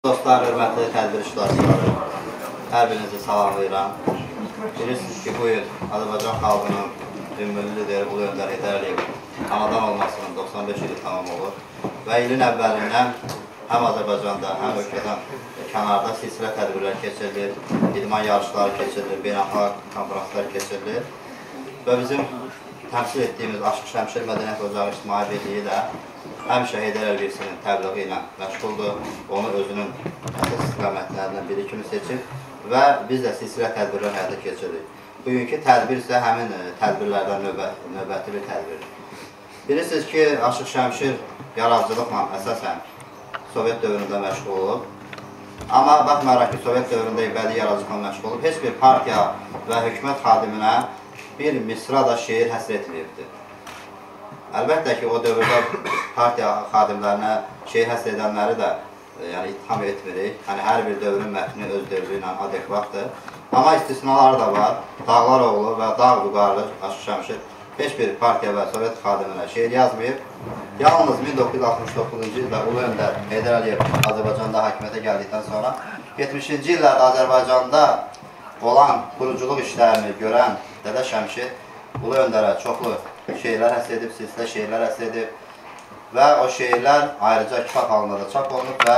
Dostlar, hörmətli tədbir iştirakçıları, hər birinizi salamlayıram. Bilirsiniz ki, bu il Azərbaycan xalqının ümummilli lideri Ulu Öndər Heydər Əliyev anadan olmasının 95 ili tamam olur və ilin əvvəlindən həm Azərbaycanda, həm ölkədən kənarda silsilə tədbirlər keçirilir, idman yarışları keçirilir, beynəlxalq konferanslar keçirilir və bizim təmsil etdiyimiz Aşıq Şəmşir Mədəniyyət Ocağı İctimai Birliyi də həmişə Heydər Əliyevin təbliği ilə məşğuldur, onu özünün əsas istiqamətlərindən biri kimi seçir və biz də silsilə tədbirlər həyata keçiririk. Bugünkü tədbir isə həmin tədbirlərdən növbəti bir tədbirdir. Bilirsiniz ki, Aşıq Şəmşir yaradıcılıqla əsasən Sovet dövründə məşğul olub. Amma baxmayaraq ki, Sovet dövründə bədii yaradıcılıqla məşğul olub, heç bir partiya və hökumət xadiminə bir misra da şeir həsr etməyibdir. Əlbəttə ki, o dövrdə partiya xadimlərinə şeir həsr edənləri də ittiham etmirik. Hər bir dövrün mətni öz dövrü ilə adekvatdır. Amma istisnaları da var. Dağlaroğlu və Dağ Vüqarlı Aşıq Şəmşir heç bir partiya və Sovet xadiminə şeir yazmayıb. Yalnız 1969-cu ildə Ulu Öndər Heydər Əliyev Azərbaycanda hakimiyyətə gəldikdən sonra 70-ci illərdə Azərbaycanda olan quruculuq işlərini görən Dədə Şəmşir Ulu Öndərə çoxlu şeirlər həsr edib, silsilə şeirlər həsr edib və o şeirlər ayrıca kitab halında da çap olunub və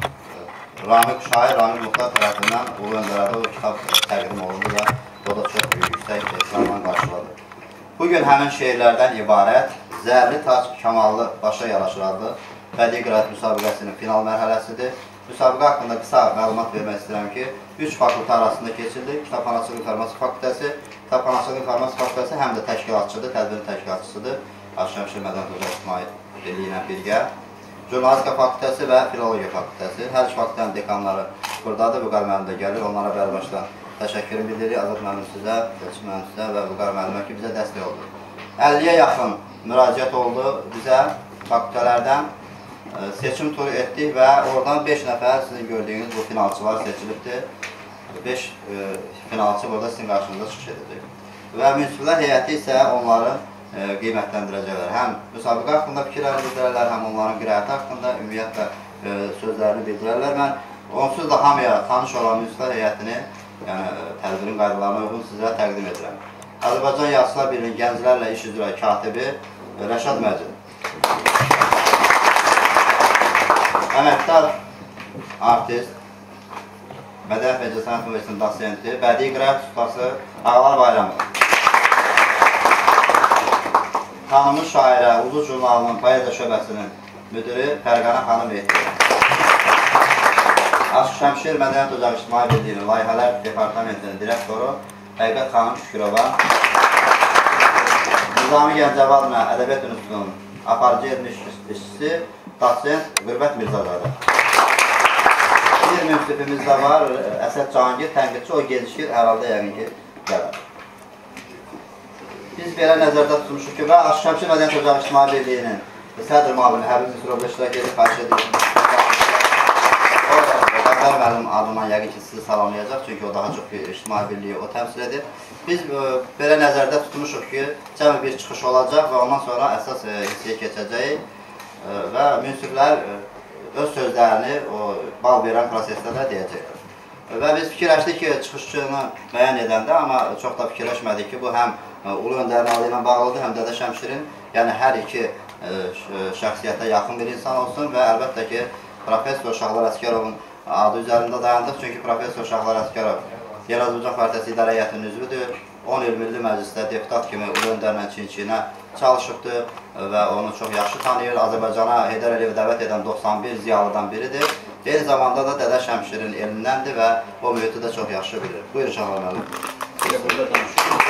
şair Ramik Muxtar tərəfindən Ulu Öndərə o kitab təqdim olundu və o da çox yüksək ehtiramla qarşıladı. Bugün həmin şeirlərdən ibarət Zərli Tac Kamallı Başa Yaraşır adlı bədii qiraət müsabiqəsinin final mərhələsidir. Müsabiqə haqqında qısa məlumat vermək istəyirəm ki, 3 fakültə arasında keçildi. Kitabxanaçılıq İnformasiya Fakültəsi, Kitabxanaçılıq İnformasiya Fakültəsi həm də təşkilatçıdır, tədbirin təşkilatçısıdır. Aşıq Şəmşir Mədəniyyət Ocağı İctimai Birliyi ilə birgə. Jurnalistika Fakültəsi və Filologiya Fakültəsi. Hər iki fakültənin dekanları buradadır. Vüqar müəllim də gəlir. Onlara bərbaşdan təşəkkürü bildiririk. Azad müəllim sizə, Elçin müəllim sizə və Vüqar müəllimə ki, bizə dəstək oldu. 50-yə yaxın müraciət oldu bizə fakültələrdən. Seçim turu etdik və oradan 5 nəfər sizin gördüyünüz bu finalçılar seçilibdir. 5 finalçı burada sizin qarşınızda çıxış edəcək. Və münsiflər heyəti isə onları qiymətləndirəcəklər. Həm müsabiqə haqqında fikirlərini bildirərlər, həm onların qiraəti haqqında ümumiyyətlə sözlərini bildirərlər. Mən onsuz da hamıya tanış olan münsiflər heyətini, tədbirin qaydalarına uyğun sizə təqdim edirəm. Azərbaycan Yazıçılar Birliyinin Gənclərlə İş üzrə katibi Rəşad Məcid. Əməkdar artist, Mədəniyyət və İncəsənət Universitetinin dosenti, bədii qiraət ustası Ağlar Bayramov. Tanınmış şairə, Ulus Jurnalının Poeziya şöbəsinin müdürü Fərqanə xanım Mehdi. Aşıq Şəmşir Mədəniyyət Ocağı İctimai Birliyinin Layihələr Departamentinin direktoru Həqiqət xanım Şükürova. Nizami Gəncəvadla Ədəbiyyat İnstitutunun aparıcı elmi işçisi Doçent Qürbət Mirzazadə. Bir münsifimiz də var, Əsəd Cahangir, tənqidçi, o gecikir, hər halda yəqin ki, gələr. Biz belə nəzərdə tutmuşuq ki, və Aşıq Şəmşir Mədəniyyət Ocağı İctimai Birliyinin sədr müavini Həbib Müsrəvlə iştirak edib, xahiş edir. O, Qəbər müəllim adından yəqin ki, sizi salamlayacaq, çünki o daha çox bir İctimai Birliyi o təmsil edir. Biz belə nəzərdə tutmuşuq ki, cəmi bir çıxış olacaq və ondan sonra əsas hissəyə keçəcəyik. Və münsiflər öz sözlərini o bal verən prosesdə də deyəcəkdir. Və biz fikirləşdik ki, çıxışçını müəyyən edəndə, amma çox da fikirləşmədik ki, bu həm Ulu Öndərin adı ilə bağlıdır, həm Dədə Şəmşirin, yəni hər iki şəxsiyyətə yaxın bir insan olsun və əlbəttə ki, Profesor Şahlar Əsgərovun adı üzərində dayandıq, çünki Profesor Şahlar Əsgərov Yerel Azərbaycan Partiyası İdarə Heyətinin üzvüdür. 10 il Milli Məclisdə deputat kimi Ulu Öndərlə çin-çinə çalışıbdır və onu çox yaxşı tanıyır. Azərbaycana Heydər Əliyevi dəvət edən 91 ziyalıdan biridir. Eyni zamanda da Dədə Şəmşirin elindəndir və o mühiti də çox yaxşı bilir. Buyurun Şahlar müəllim. Burada danışırıq.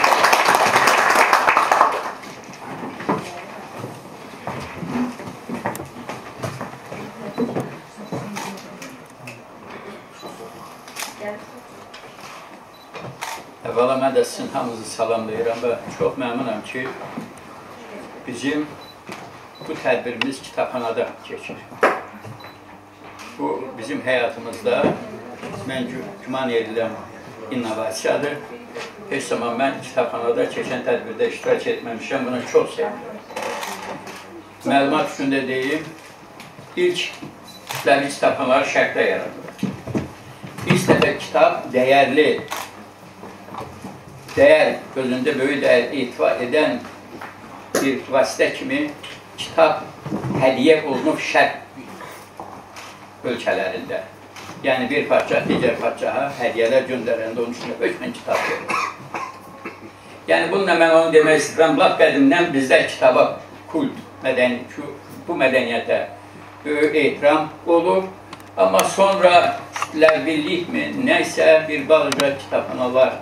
Əvvəla mən də sizin hamınızı salamlayıram və çox məmnunam ki, bizim bu tədbirimiz kitabxanada keçir. Bu, bizim həyatımızda mən güman edilən innovasiyadır. Heç zaman mən kitabxanada keçən tədbirdə iştirak etməmişəm, buna çox sevinirəm. Məlumat üçün də deyim, ilk kütləvi kitabxanaları Şərqdə yaradılır. İlk dəfə kitab dəyərli, özündə böyük dəyər etibar edən bir vasitə kimi kitab hədiyyə olunub şərq ölkələrində. Yəni bir parça digər parçaya hədiyyələr göndərəndə onun üçün hökmən kitab verir. Yəni bununla mən onu demək istəyirəm, lap qədimdən bizdə kitaba kult, bu mədəniyyətə böyük ehtiram olur. Amma sonra kütləvillikmi, nəysə bir balaca kitabxanalar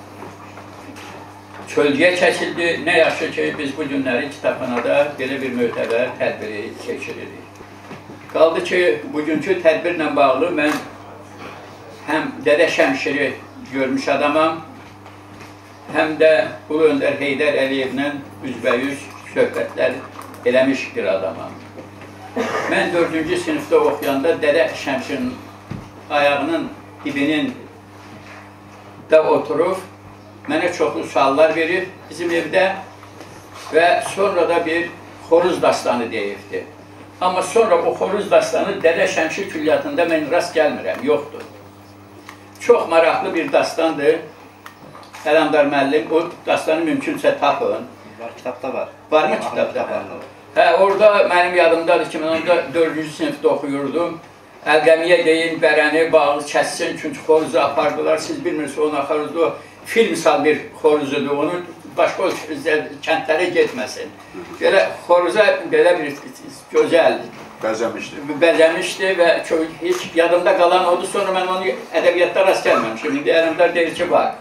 kölgəyə çəkildi. Nə yaxşı ki, biz bu günləri kitabxanada belə bir mötəbər tədbiri keçiririk. Qaldı ki, bugünkü tədbirlə bağlı mən həm Dədə Şəmşiri görmüş adamam, həm də Ulu Öndər Heydər Əliyevlə üzbəyüz söhbətlər eləmiş bir adamam. Mən 4-cü sinifdə oxuyanda Dədə Şəmşirin ayağının dibinin də oturub, mənə çoxlu suallar verir bizim evdə və sonra da bir xoruz dastanı deyirdi. Amma sonra o xoruz dastanı Dədə Şəmşir külliyyatında mən rast gəlmirəm, yoxdur. Çox maraqlı bir dastandır. Ələmdar müəllim, o dastanı mümkünsə tapın. Var, kitabda var. Varmı kitabda? Hə, orada mənim yadımdadır ki, mən onda 4-cü sinifdə oxuyurdum. Əlqəmiyə deyin, bərəni, bağı kəssin, çünki xoruzu apardılar. Siz bilmirsiniz, onun xoruzu fil misal bir xoruzudur, onu başqa kəndlərə getməsin. Belə xoruza belə bir gözəl bəzəmişdi və heç yadımda qalan oldu. Sonra mən onu ədəbiyyatda rast gəlməmişim. İndi əlimdə deyir ki, var.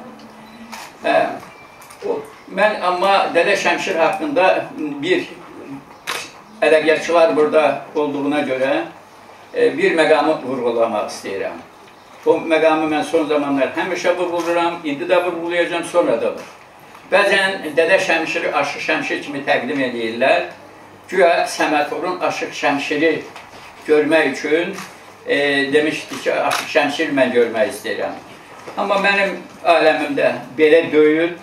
Mən amma Dədə Şəmşir haqqında bir ədəbiyyatçılar burada olduğuna görə bir məqamı vurğulamaq istəyirəm. O məqamı mən son zamanlar həmişə vurğuluram, indi də vurğulayacağım, sonra da var. Bəzən Dədə Şəmşiri Aşıq Şəmşir kimi təqdim edirlər. Güya Səmədxurun Aşıq Şəmşiri görmək üçün demişdi ki, Aşıq Şəmşiri mən görmək istəyirəm. Amma mənim aləmimdə belə deyil.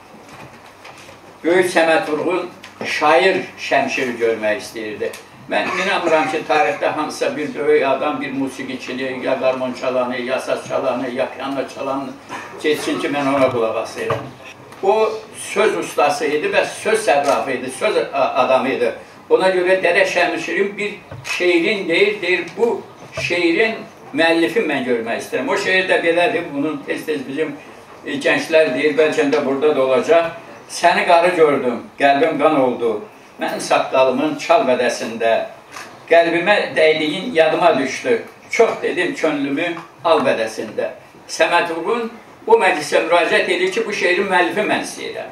Böyük Səmədxurun şair Şəmşiri görmək istəyirdi. Mən inanmıram ki, tarixdə hansısa bir böyük adam, bir musiqiçini, ya qarmon çalanı, ya saz çalanı, ya piano çalanı geçsin ki, mən ona qulaq asıram. O söz ustası idi və söz sərrafı idi, söz adamı idi. Ona görə Dədə Şəmşirin bir şeirin deyir, bu şeirin müəllifi mən görmək istəyirəm. O şeir də belədir, bunun tez-tez bizim gənclər deyir, bəlkə də burada da olacaq. Səni qarı gördüm, qəlbim qan oldu, mənim saqqalımın çal bədəsində, qəlbimə dəydiyin yadıma düşdü, çox dedim könlümü al bədəsində. Səmədxurun o məclisə müraciət edir ki, bu şeirin müəllifi mən istəyirəm.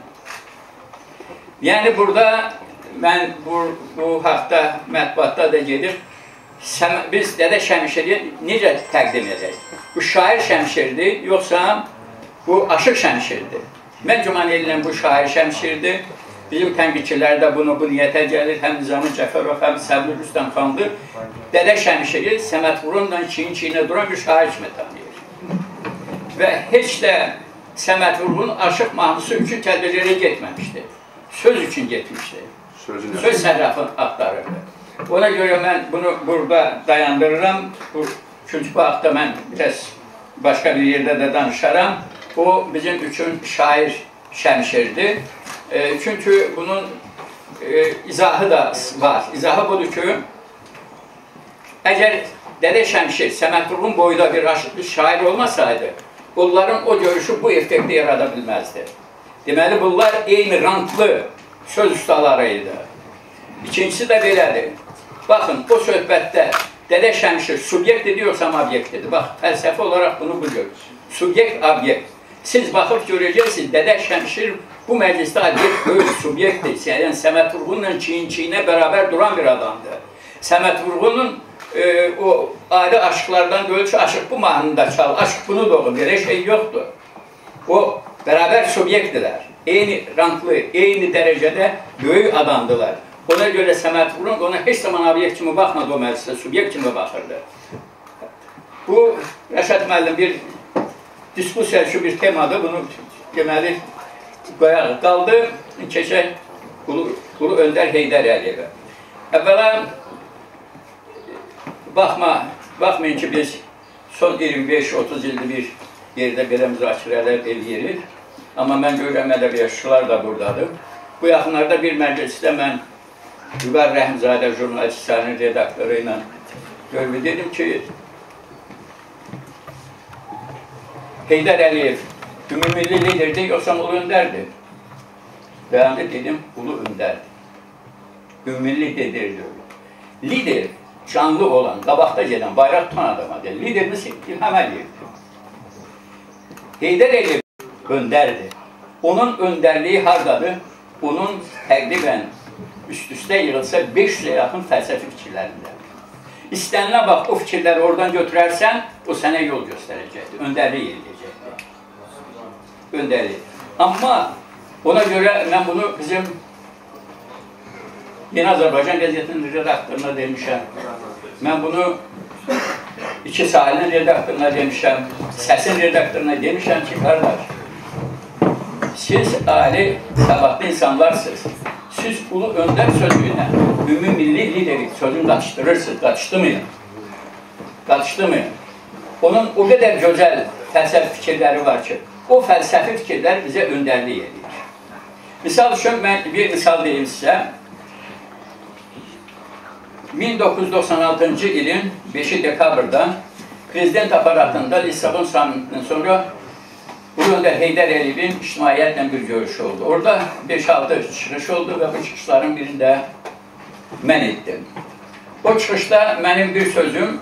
Yəni burada mən bu haqda mətbuatda da gedib, biz Dədə Şəmşiri necə təqdim edək? Bu şair Şəmşirdir, yoxsa bu Aşıq Şəmşirdir? Mən güman edirəm bu şair Şəmşirdir. Bizim tənqidçilər də bu niyyətə gəlir, həm Nizami Cəfərov, həm Səbri Rüstəmxandır. Dədə Şəmşiri Səmədxurunla çiyin-çiyinə duran bir şair kimi tanıyır. Və heç də Səmədxurun Aşıq mahnısı üçün tədbirlərə getməmişdi. Söz üçün getmişdi. Söz sərrafını axtarırdı. Ona görə mən bunu burada dayandırıram. Çünki bu haqda mən biraz başqa bir yerdə də danışaram. O bizim üçün şair Şəmşirdir. Çünki bunun izahı da var. İzahı budur ki, əgər Dədə Şəmşir Səmədxurun boyda bir şair olmasaydı, onların o görüşü bu effekti yarada bilməzdi. Deməli, bunlar eyni rantlı söz ustaları idi. İkincisi də belədir. Baxın, o söhbətdə Dədə Şəmşir subyektdir, yoxsa obyektdir. Bax, fəlsəfi olaraq bunu bu görür. Subyekt, obyekt. Siz baxıb görəcəksiniz, Dədə Şəmşir bu məclisdə obyekt böyük subyektdir. Yəni, Səmədxurunla çiyin-çiyinə bərabər duran bir adamdır. Səmədxurunun o ayrı aşıqlardan deyil ki, aşıq bu mahnını da çal, aşıq bunu da olur, belə şey yoxdur. O, bərabər subyektdirlər. Eyni ranklı, eyni dərəcədə böyük adamdılar. Ona görə Səmədxurun ona heç zaman obyekt kimi baxmadı o məclisdə, subyekt kimi baxırdı. Bu, Rəşad müəllim bir diskusiya şu bir temadır, bunu deməli qoyaq qaldı, keçək Ulu Öndər Heydər Əliyevə. Əvvəla, baxmayın ki, biz son 25-30 ildir bir yerdə belə müzakirələr edirik. Amma mən görürəm ədəbiyyatçılar da buradadır. Bu yaxınlarda bir məclisdə mən Vüqar Rəhimzadə jurnalistlərinin redaktoru ilə görmüşdüm. Dedim ki, Heydər Əliyev ümumilli liderdir, yoxsa ulu öndərdir? Bəyandı, dedim, ulu öndərdir. Ümumilli liderdir. Lider, canlı olan, qabaqda gedən, bayraq tutan adama deyil. Liderimiz İlham Əliyevdir. Heydər Əliyev öndərdir. Onun öndərliyi hardadır? Onun təqribən üst-üstə yığılsa 500'ə yaxın fəlsəfi fikirlərində. İstənilən vaxt o fikirləri oradan götürərsən, o sənə yol göstərəcəkdir, öndərlik edəcəkdir. Öndərlik. Amma ona görə mən bunu bizim Yeni Azərbaycan qəzetinin redaktoruna demişəm. Mən bunu İki Sahilin redaktoruna demişəm, Səsin redaktoruna demişəm ki, qardaş, siz ali, savadlı insanlarsınız. Siz ulu öndər sözüylə ümumilli liderik sözünü qatışdırırsınız, qatışdırmayın. Qatışdırmayın. Onun o qədər gözəl fəlsəfi fikirləri var ki, o fəlsəfi fikirlər bizə öndərlik edir. Misal üçün, mən bir misal deyim sizə. 1996-cı ilin 5 dekabrda Prezident aparatında Lissabon samitindən sonra Ulu Öndər Heydər Əliyevin ictimaiyyətlə bir görüşü oldu. Orada 5-6 çıxış oldu və bu çıxışların birində mən etdim. O çıxışda mənim bir sözüm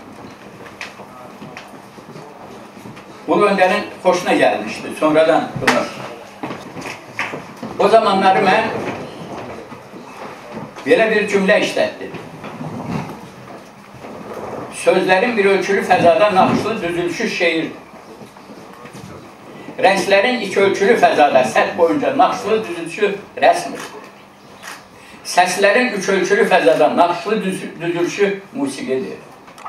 Ulu Öndərin xoşuna gəlmişdi. Sonradan bunu. O zamanları mən belə bir cümlə işlətdim. Sözlərin bir ölçülü fəzada naxışlı düzülüşü şeirdir. Rəngslərin iki ölçülü fəzada səth boyunca naxışlı düzülüşü rəsmdir. Səslərin üç ölçülü fəzada naxışlı düzülüşü musiqidir.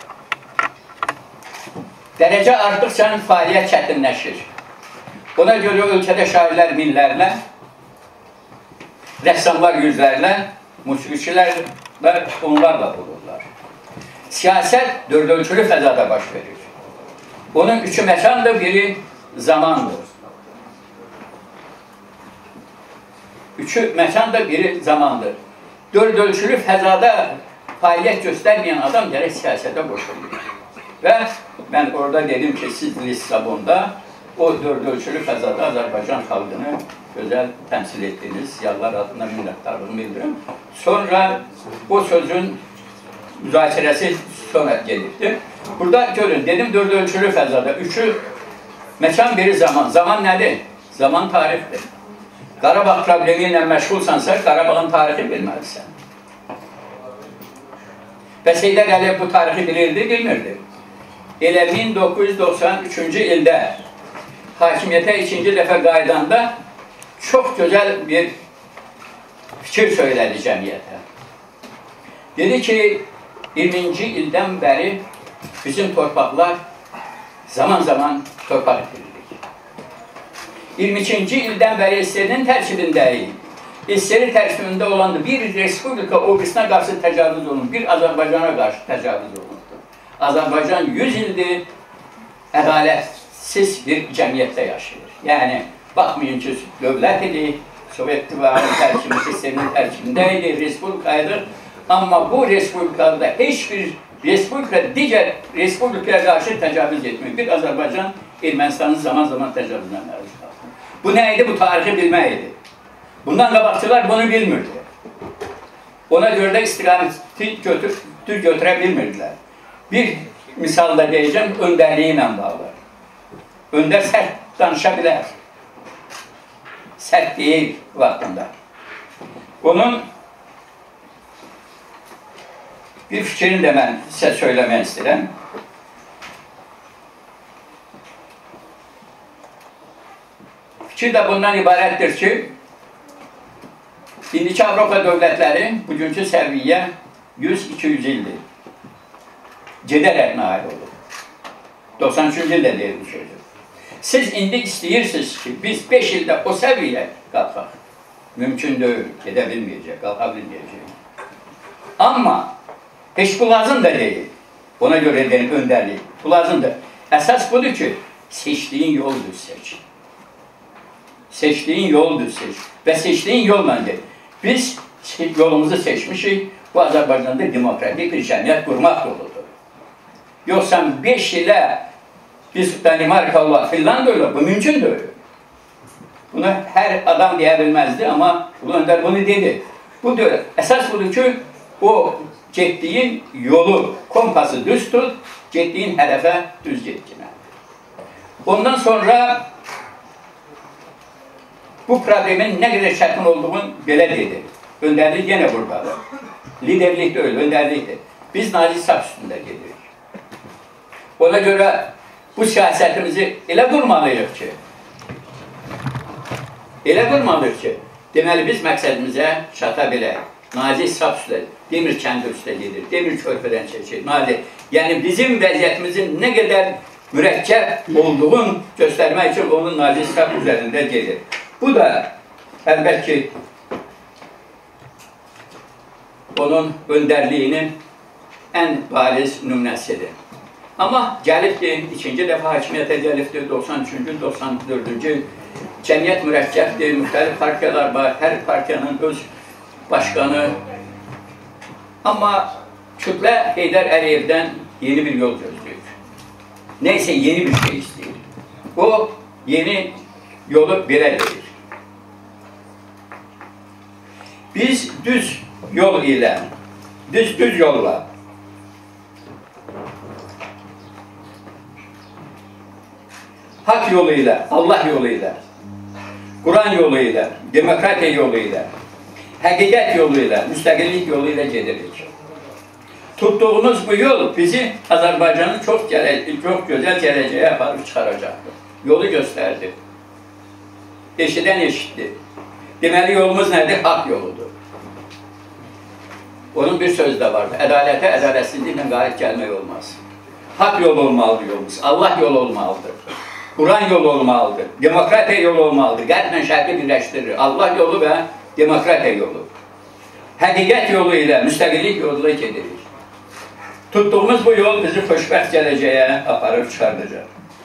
Dərəcə artdıqca fəaliyyət çətinləşir. Buna görə ölkədə şairlər minlərlə, rəssamlar yüzlərlə, musiqiçilər və onlarla bulurlar. Siyasət dörd ölçülü fəzada baş verir. Onun üçü məkandır, biri zamandır. Üçü məkandır, biri zamandır. Dörd ölçülü fəzada fəaliyyət göstərməyən adam gərək siyasətə qoşulur. Və mən orada dedim ki, siz Lissabonda o dörd ölçülü fəzada Azərbaycan xalqını gözəl təmsil etdiniz. Yallar adına minnətdarlığımı bildirim. Sonra o sözün müzakirəsi sonra gelirdi. Burada görün, dedim dörd ölçülü fəzada. Üçü məkan, biri zaman. Zaman nədir? Zaman tarixdir. Qarabağ problemi ilə məşğulsansa, Qarabağın tarixi bilməlisən. Bəs Heydər Əliyev bu tarixi bilirdi, bilmirdi. Elə 1993-cü ildə hakimiyyətə ikinci dəfə qaydanda çox gözəl bir fikir söylədi cəmiyyətə. Dedi ki, 20-ci ildən bəri bizim torpaqlar zaman-zaman torpaq etiririk. 22-ci ildən bəri SSR-nin tərkibindəyik. SSR tərkibində olan bir respublika o birisine qarşı təcavüz olunur, bir Azərbaycana qarşı təcavüz olunur. Azərbaycan 100 ildir ədalətsiz bir cəmiyyətdə yaşayır. Yəni, baxmayın ki, dövlət idi, Sovet İttifaqının tərkibi, SSR-nin tərkibində idi, respublikaydı. Amma bu respublikada heç bir respublika digər respublikaya qarşı təcavüz etmiyor. Bir Azərbaycan Ermənistanın zaman-zaman təcavüzünə məruz qalır. Bu nə idi? Bu tarixi bilmək idi. Bundan qabaqçılar bunu bilmirdi. Ona görə də istiqaməti götürə bilmirdilər. Bir misal da deyəcəm, öndərliyi ilə bağlı. Öndər sərt danışa bilər. Sərt deyil vaxtında. Onun bir fikrini də mən sizə söyləmək istəyirəm. Fikir də bundan ibarətdir ki, indiki Avropa dövlətləri bugünkü səviyyə 100-200 ildir. Gedərək nail olur. 93-cü ildə deyir bu sözü. Siz indi istəyirsiniz ki, biz 5 ildə o səviyyə qalxaq. Mümkün deyil, gedə bilməyəcək, qalxa bilməyəcək. Amma heç bu lazım da deyil. Ona görə deyil, öndərlik. Bu lazımdır. Əsas budur ki, seçdiyin yol düz seç. Seçdiyin yol düz seç. Və seçdiyin yolla gel. Biz yolumuzu seçmişik, bu Azərbaycanda demokratik bir cəmiyyət qurmaq yoludur. Yoxsa 5 ilə biz Danimarka olar, Finlandiya olar, bu mümkün deyil. Bunu hər adam deyə bilməzdi, amma Ulu Öndər bunu dedi. Bu deyil. Əsas budur ki, o getdiyin yolu, kompası düz tut, getdiyin hədəfə düz getkinə. Ondan sonra bu problemin nə qədər çətin olduğunu belə dedi. Öndərlik yenə buradadır. Liderlik deyil, öndərlikdir. Biz nazik saf üstündə gedirik. Ona görə bu siyasətimizi elə qurmalıyıq ki, deməli biz məqsədimizə çata bilək. Nazik saf üstə, demir kəndi üstə gedir, demir körpədən çəkir, nazik. Yəni bizim vəziyyətimizin nə qədər mürəkkəb olduğunu göstərmək üçün onun nazik saf üzərində gedir. Bu da əlbət ki, onun öndərliyinin ən bariz nümunəsidir. Amma gəlibdir, ikinci dəfə hakimiyyətə gəlibdir, 93-cü, 94-cü cəmiyyət mürəkkəbdir, müxtəlif partiyalar var, hər partiyanın öz başqanı. Amma kütlə Heydər Əliyevdən yeni bir yol gözləyir. Neysə yeni bir şey istəyir. O, yeni yolu belə verir. Biz düz yol ilə, düz yolla, hak yolu ilə, Allah yolu ilə, Quran yolu ilə, demokratiya yolu ilə, həqiqət yolu ilə, müstəqillik yolu ilə gedirik. Tuttuğumuz bu yol bizi Azərbaycanın çox gözəl gələcəyə aparıb çıxaracaqdır. Yolu göstərdi. Eşidən eşitdi. Deməli yolumuz nədir? Hak yoludur. Onun bir sözü də vardı. Ədalətə, ədalətsizliklə qalib gəlmək olmaz. Hak yolu olmalıdır yolumuz. Allah yolu olmalıdır. Quran yolu olmalıdır. Demokratiya yolu olmalıdır. Qərblə şərqi birləşdirir. Allah yolu və demokratiya yolu. Həqiqət yolu ilə, müstəqillik yolu ilə gedirik. Tuttuğumuz bu yol bizi xoşbəxt gələcəyə aparıb çıxardacaq.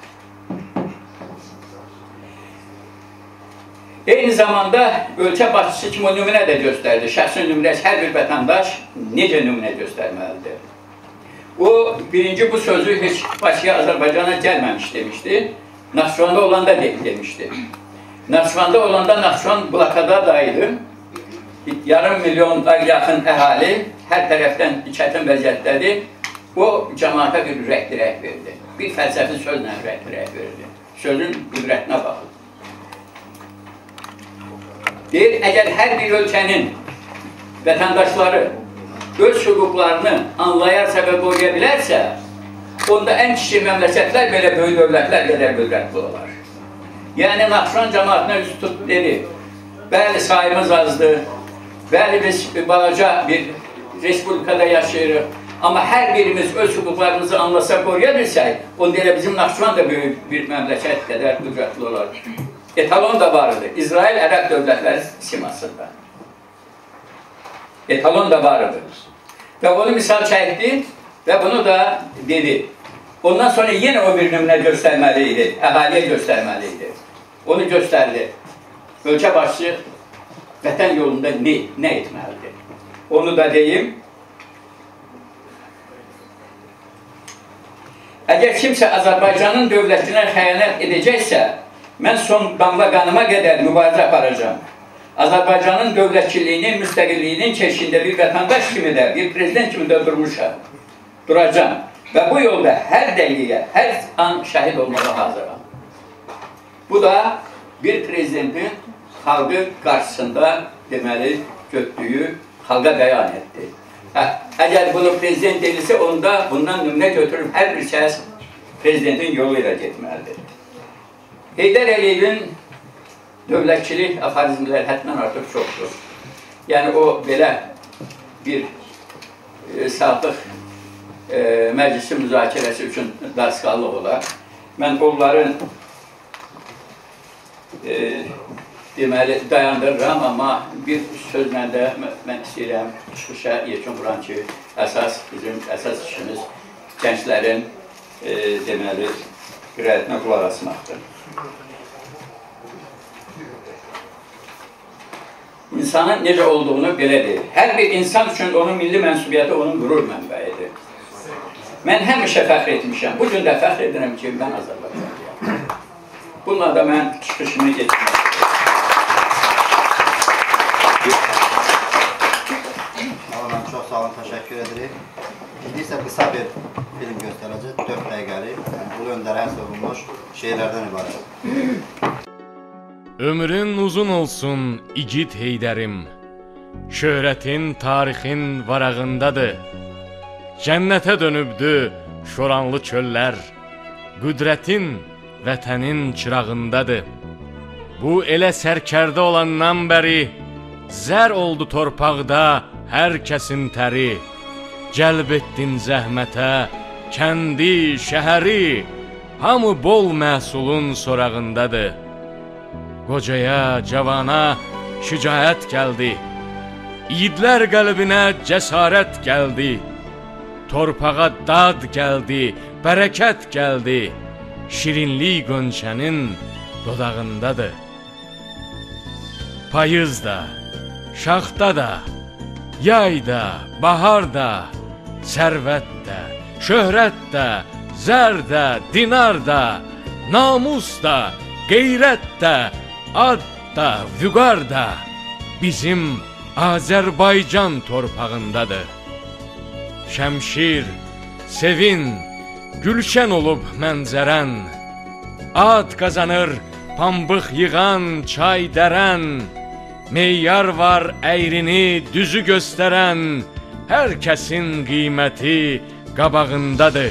Eyni zamanda ölkə başçısı kimi o nümunə də göstərdi. Şəxsin nümunəsi hər bir vətəndaş necə nümunə göstərməlidir? O, birinci bu sözü heç Bakıya, Azərbaycana gəlməmiş demişdi. Naxçıvanda olanda demişdi. Naxçıvanda olanda Naxçıvan blokadadaydı. Yarım milyona yaxın əhali hər tərəfdən çətin vəziyyətdədir. O, cəmaata bir ürək dirək verdi. Bir fəlsəfi sözlə ürək dirək verdi. Sözün ibrətinə baxın. Deyir, əgər hər bir ölkənin vətəndaşları öz hüquqlarını anlayarsa və qoruya bilərsə, onda ən kiçik məmləkətlər belə böyük dövlətlər qədər qüdrətli olar. Yəni, Naxçıvan cəmaatına üst tut dedi, bəli, sayımız azdır, bəli, biz balaca bir respublikada yaşayırıq, amma hər birimiz öz hüquqlarımızı anlasa, qoruya bilsək, onda elə bizim Naxçıvan da böyük bir məmləkət qədər qüdrətli olar. Etalon da vardı. İsrail Ərəb dövlətləri simasında. Etalon da vardı. Və onu misal çəkdi və bunu da dedi. Ondan sonra yenə o bir nümunə göstərməli idi. Əhaliyə göstərməli idi. Onu göstərdi. Ölkə başçı vətən yolunda nə etməlidir? Onu da deyim. Əgər kimsə Azərbaycanın dövlətinə xəyanət edəcəksə, mən son qanla qanıma qədər mübarizə aparacağım. Azərbaycanın dövlətçiliyinin, müstəqilliyinin keşiyində bir vətəndaş kimi də, bir prezident kimi də duracağım. Və bu yolda hər dəqiqə, hər an şəhid olmağa hazıram. Bu da bir prezidentin xalqı qarşısında deməli götdüyü xalqa bəyan etdi. Əgər bunu prezident edilsə, onda bundan nümunə götürüb hər bir kəs prezidentin yolu ilə getməlidir. Heydər Əliyevin dövlətçilik aforizmləri həddən artıq çoxdur. Yəni, o belə bir saatlıq məclisi müzakirəsi üçün darsqallıq olar. Mən onların deməli dayandırıram, amma bir sözlə də mən istəyirəm çıxışa yekun vuran ki, bizim əsas işimiz gənclərin deməli ürəyətinə qulaq asmaqdır. İnsanın necə olduğunu belə deyir. Hər bir insan üçün onun milli mənsubiyyəti onun qürur mənbəyidir. Mən həmişə fəxr etmişəm. Bugün də fəxr edirəm ki, mən Azərbaycanlıyam. Bununla da mən çıxışını getirmək Allah'ım çox sağ olun, təşəkkür edirik. İndi isə qısa bir film göstərəcək, 4 dəqiqəlik. Ulu Öndərə həsr olunmuş şeirlərdən ibarət. Ömrün uzun olsun igid Heydərim, şöhrətin, tarixin varağındadır. Cənnətə dönübdü şoranlı çöllər, qüdrətin vətənin çırağındadır. Bu elə sərkərdə olandan bəri, zər oldu torpaqda hər kəsin təri. Cəlb etdin zəhmətə, kəndi, şəhəri, hamı bol məhsulun sorağındadır. Qocaya, cavana şücaət gəldi, İgidlər qəlbinə cəsarət gəldi. Torpağa dad gəldi, bərəkət gəldi, şirinlik qönçənin dodağındadır. Payız da, şaxta da, yay da, bahar da, sərvət də, şöhrət də, zər də, dinar da, namus da, qeyrət də, ad da, vüqar da bizim Azərbaycan torpağındadır. Şəmşir, sevin, gülşən olub mənzərən, ad qazanır pambıq yığan çay dərən, meyyar var əyrini düzü göstərən, hər kəsin qiyməti qabağındadır.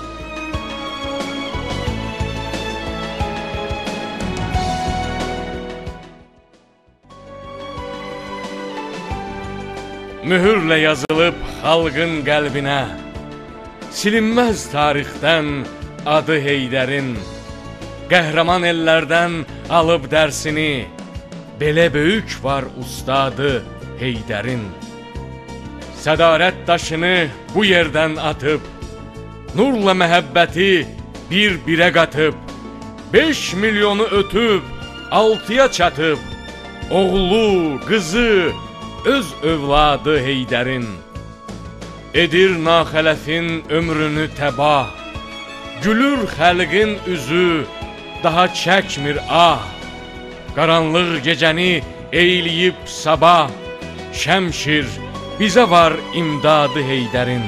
Mühürlə yazılıb xalqın qəlbinə, silinməz tarixdən adı Heydərin. Qəhrəman ellərdən alıb dərsini, belə böyük var ustadı Heydərin. Sədarət daşını bu yerdən atıb, nurla məhəbbəti bir-birə qatıb, 5 milyonu ötüb, 6-ya çatıb, oğlu, qızı, öz övladı Heydərin. Edir naxələfin ömrünü təbah, gülür xəlqin üzü, daha çəkmir ah. Qaranlıq gecəni eyləyib sabah, Şəmşir, bizə var imdadı Heydərin.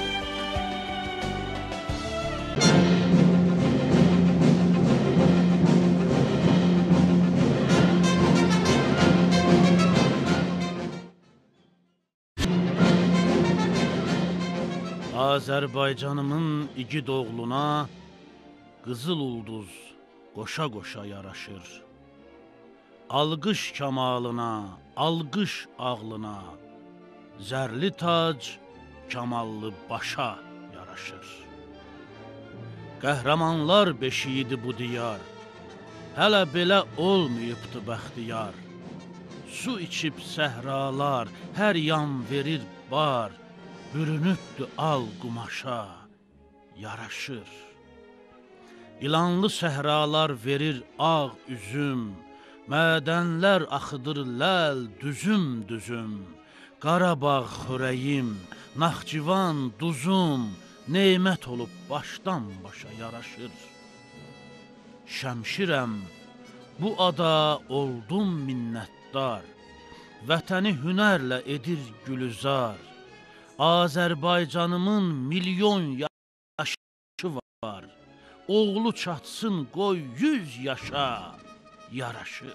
Azərbaycanımın igid oğluna qızıl ulduz qoşa-qoşa yaraşır. Alqış kamalına, alqış ağlına, zərli tac kamallı başa yaraşır. Qəhrəmanlar beşiyidir bu diyar, hələ belə olmayıbdı bəxtiyar. Su içib səhralar, hər yan verir bar, bürünübdü al qumaşa, yaraşır. İlanlı səhralar verir ağ üzüm, mədənlər axıdır ləl düzüm-düzüm. Qarabağ xörəyim, Naxçıvan duzum, neymət olub başdan başa yaraşır. Şəmşirəm, bu ada oldum minnətdar, vətəni hünərlə edir gülüzar. Azərbaycanımın milyon yaşı var, oğlu çatsın qoy 100 yaşa yaraşır.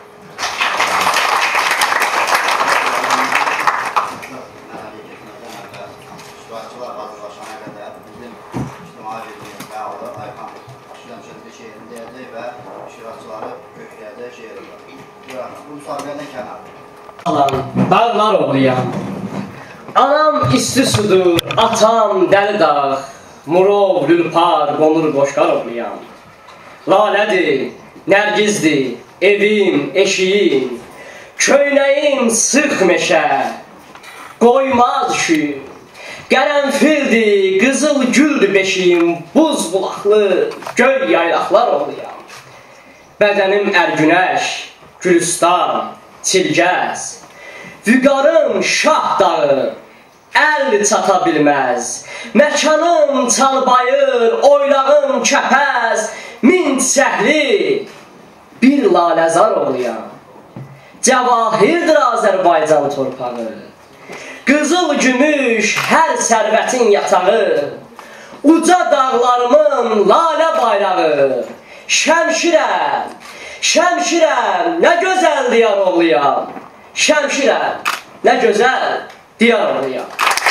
İştirakçılar hazırlaşana qədər bizim ictimai birliyin fəalı Ayxan Şəmşirin şeirini deyəcək və iştirakçıları kökləyəcək şeirində. Bu müsabiqədən kənar. Dağlar oğluyam. Anam isti sudur, atam dəli dağ, Murov, lülpar, qonur qoşqar oğluyam. Lalədir, nərgizdir, evim, eşiyim, köynəyim sıx meşə, qoymaz şüyüm. Qərənfildir, qızıl güldür beşiyim, buz bulaqlı, göy yaylaqlar oğluyam. Bədənim ərgünəş, gülüstan, çilgəz. Vüqarım şah dağı, əl çata bilməz. Məkanım çalbayır, oylağım kəpəz. Min çiçəkli, bir laləzar oğluyam. Cəvahirdir Azərbaycan torpağı. Qızıl gümüş, hər sərvətin yatağı. Uca dağlarımın lalə bayrağı. Şəmşirəm, şəmşirəm, nə gözəl diyar oğluyam. Şəmşirəm, nə gözəl diyar oğluyam.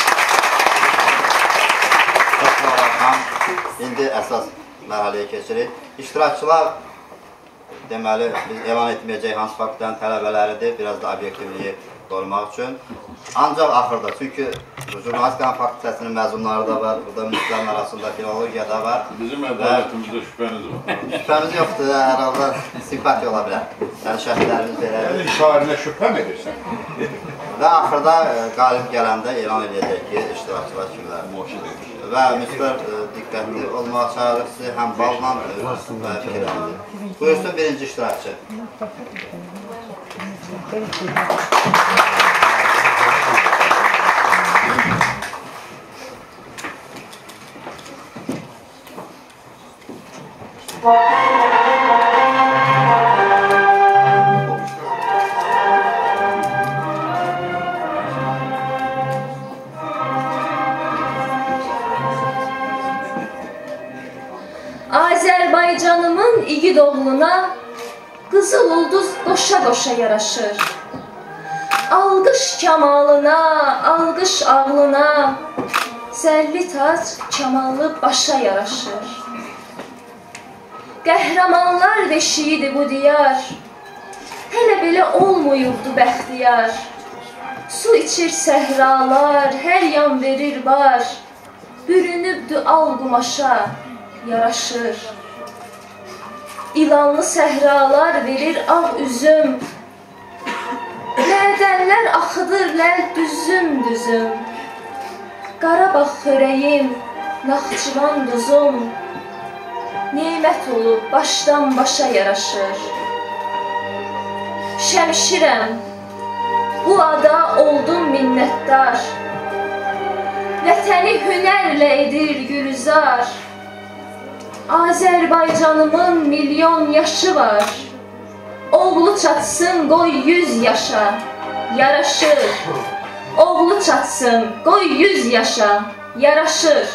Çox sağ olun. İndi əsas mərhələyə keçirik. İştirakçılar deməli, biz elan etməyəcək hansı faktların tələbələridir, biraz da obyektivliyi qorumaq üçün. Ancaq axırda, çünki jurnalistikanın faktisəsinin məzunları da var, burada müslimlərin arasında filologiya da var. Bizim ədalətimizdə şübhəniz var. Şübhəmiz yoxdur, hər halda simpatiya ola bilər. Yəni şəhidlərimiz belə. Yəni şairinə şübhə mi edirsən? Və axırda qalib gələndə elan edəcək ki, iştirakçılar kimlərdir. Və müsbət diqqətli olmağa çağırıq sizi həm balla və fikirlərinizdir. Buyursun birinci iştirakçı. Azərbaycanımın igid oğluna qızıl ulduz qoşa-qoşa yaraşır. Alqış kamalına, alqış ağlına, zərli tac kamallı başa yaraşır. Qəhrəmanlar deşiyidir bu diyar, hələ belə olmuyubdu bəxtiyar. Su içir səhralar, hər yan verir bar, bürünübdü al qumaşa, yaraşır. İlanlı səhralar verir ağ üzüm, lədənlər axıdır ləl düzüm-düzüm. Qarabağ xörəyim, Naxçıvan duzum, nemət olub başdan başa yaraşır. Şəmşirəm, bu ada oldum minnətdar, vətəni hünərlə edir gülzar. Azərbaycanımın milyon yaşı var, oğlu çatsın qoy 100 yaşa, yaraşır. Oğlu çatsın qoy 100 yaşa, yaraşır.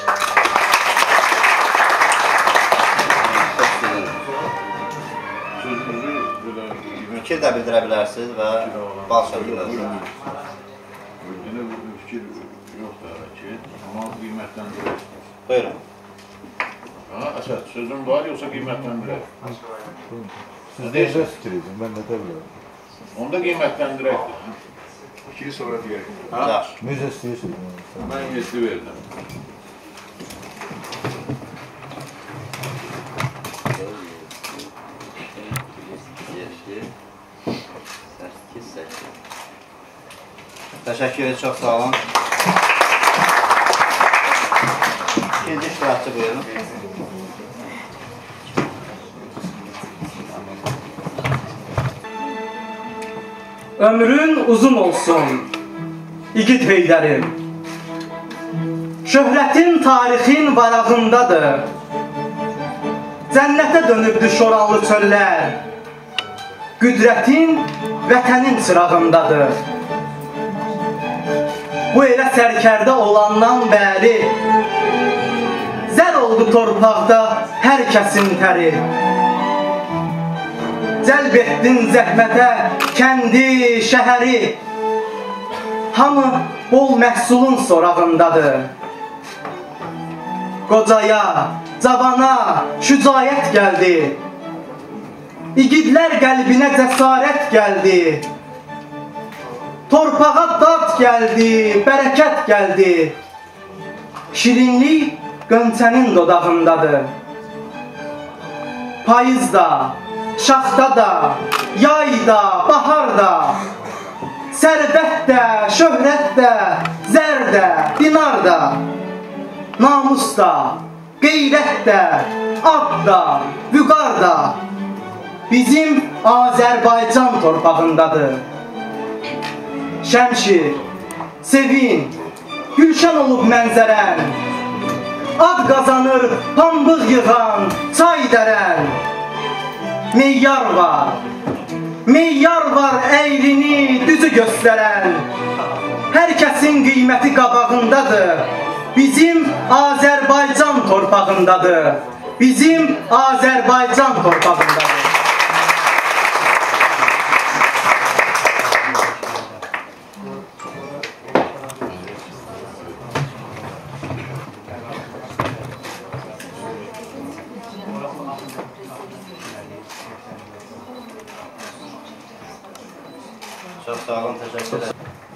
Fikir də bildirə bilərsiniz və bal şəkillərsiniz. Özünə bir fikir yoxdur ki, amma qiymətləndirək. Buyurun. Əsəd, sözün var yoxsa qiymətləndirək? Siz necə fikir edin, mən nə də bilərəm. Onda qiymətləndirək. İkili sonra deyək. Yaxşı. Necə istəyirsiniz? Mən 7 verdim. Təşəkkür edin, çox sağ olun. İkinci iştirakçı buyurun. Ömrün uzun olsun, igid Heydərim. Şöhrətin tarixin varağındadır. Cənnətə dönübdü şoranlı çöllər. Qüdrətin vətənin çırağındadır. Bu elə sərkərdə olandan bəri zər oldu torpaqda hər kəsin təri. Cəlb etdin zəhmətə kəndi, şəhəri. Hamı bol məhsulun sorağındadır. Qocaya, cavana şücayət gəldi. İgidlər qəlbinə cəsarət gəldi. Torpağa dad gəldi, bərəkət gəldi. Şirinlik qönçənin dodağındadır. Payız da, şaxta da, yay da, bahar da, sərvət də, şöhrət də, zər də, dinar da, namus da, qeyrət də, ad da, vüqar da bizim Azərbaycan torpağındadır. Şəmşir, sevin, gülşən olub mənzərən, ad qazanır pambıq yığan çay dərən. Meyyar var əyrini düzü göstərən, hər kəsin qiyməti qabağındadır, bizim Azərbaycan torpağındadır, bizim Azərbaycan torpağındadır. Çox sağ olun, təşəkkür ederim.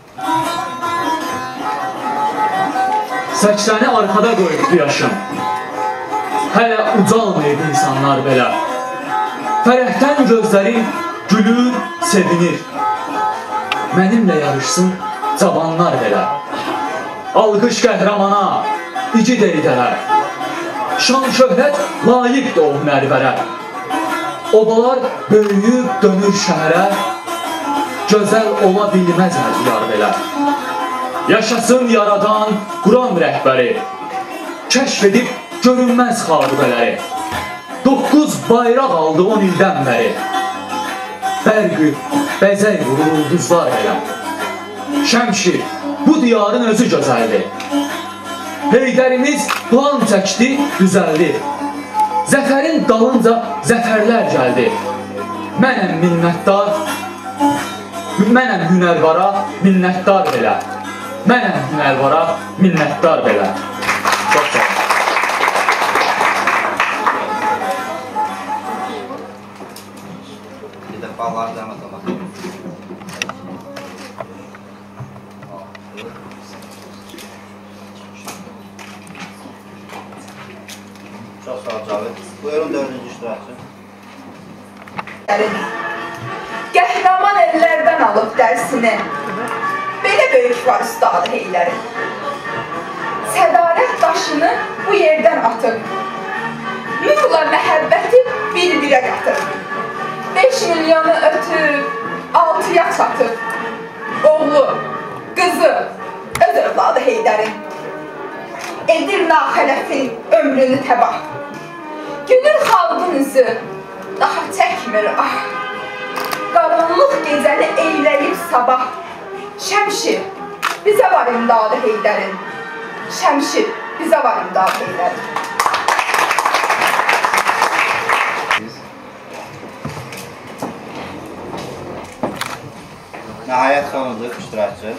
80'i arkada qoyubdu yaşım. Hələ ucalmayıb insanlar belə. Fərəhdən gözlərim gülür, sevinir. Mənimlə yarışsın cavanlar belə. Alqış qəhrəmana, igid eydələr. Şan şöhrət layiqdir o hünərvərə. Obalar böyüyüb dönür şəhərə. Gözəl ola bilməz hər diyar belə. Yaşasın yaradan Quran rəhbəri, kəşf edib görünməz xaribələri. 9 bayraq aldı 10 ildən bəri. Bərqü, bəzək vurur ulduzlar belə. Şəmşir, bu diyarın özü gözəldir. Heydərimiz plan çəkdi, düzəldi. Zəfərin dalınca zəfərlər gəldi. Mənəm minnətdar, mənəm hünərvara minnətdar belə. Mənəm hünərvara minnətdar belə. Çox sağ olun. Bir də balları zəhmət olmasın. Çox sağ ol Cavid. Buyurun 4-cü iştirakçı. Qəhrəman ellərdən alıb dərsini, belə böyük var Üstad Heylərin. Sədalət daşını bu yerdən atıb, nurla məhəbbəti bir-birə qatıb. 5 milyonu ötüb, 6'ya çatıb, oğlu, qızı, öz övladı Heydərin. Edir naxələfin ömrünü təbah, gülür xalqın üzü, daha çəkmir ah. Qaranlıq gecəni eyləyib sabah. Şəmşir, bizə var imdadı Heydərin. Şəmşir, bizə var imdadı Heydərin. Nəhayət sonuncu iştirakçı.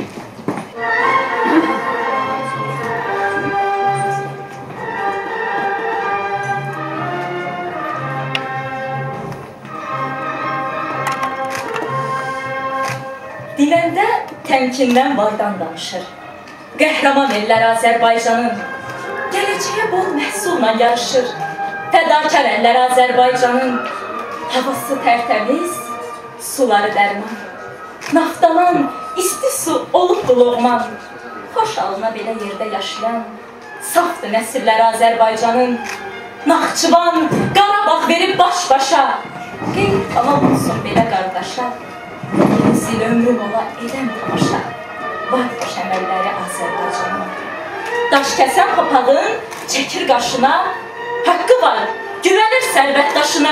Diləndə təmkindən vardan danışır. Qəhrəman ellər Azərbaycanın, gələcəyə bol məhsulla yarışır. Fədakar əllər Azərbaycanın, havası tərtəmiz, suları dərman. Naftalan, isti su olubdu loğman. Xoş alına belə yerdə yaşayan, safdı nəsillər Azərbaycanın. Naxçıvan, Qarabağ verib baş-başa, qeyb tamam olsun belə qardaşa. Sil ömrüm ola edən tamaşa, var boş əməlləri Azərbaycanın. Daş kəsən papağın çəkir qaşına, haqqı var, güvənir sərvət daşına.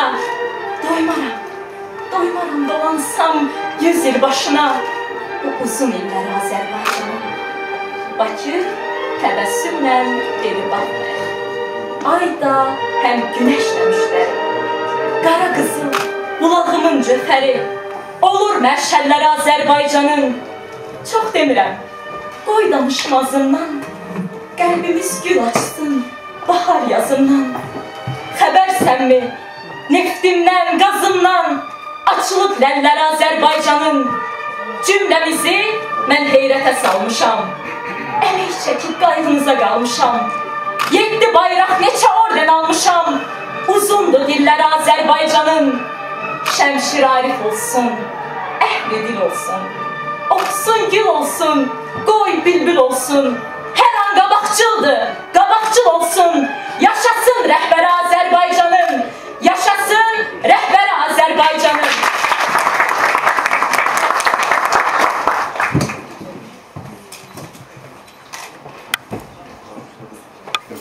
Doymaram dolansam 100 il başına, bu uzun illər Azərbaycanın. Bakı təbəssümlə dedi baxmır, ay da həm günəş demişlər. Qara qızıl, bulağımın cöfəri, olur mərşəllər Azərbaycanın. Çox demirəm, qoy danışmazından, qəlbimiz gül açsın bahar yazından. Xəbərsənmi, neftimdən, qazımdan açılıb ləllər Azərbaycanın. Cümləmizi mən heyrətə salmışam, əmək çəkib qayğınıza qalmışam. 7 bayraq neçə orden almışam, uzundur dillər Azərbaycanın. Şəmşir Arif olsun, əhli dil olsun, oxusun gül olsun, qoy bülbül olsun. Hər an qabaqcıldır, qabaqcıl olsun.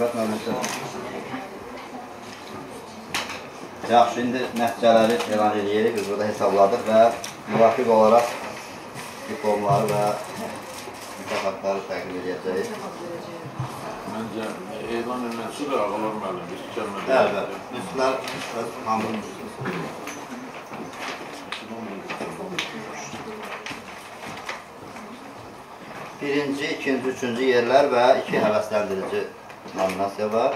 söhbət məlumatı. Yaxşı, indi nəticələri elan edirik, biz burada hesabladıq və müvafiq olaraq diplomları və mükafatları təqdim edəcəyik. Məncə, elan edilən sonra ağalar müəllim, biz gəlmədik. Bəli, üstlər öz hamurun üstüsü. Birinci, ikinci, üçüncü yerlər və 2 həvəsləndirici nominasiya var.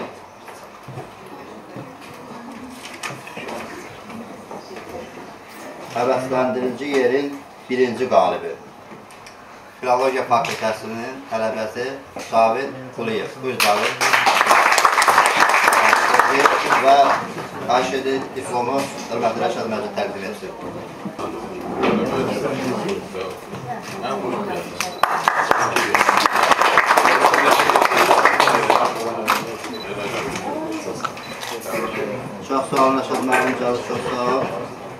Həvəsləndirici yerin birinci qalibi. Filologiya fakültəsinin tələbəsi Cavid Quliyev. Buyur Cavid. Və Ayşədi diplomu hörmətli Rəşad Məcid təqdim etsin. Çox sağ olun, Rəşad Məcid, çox sağ olun.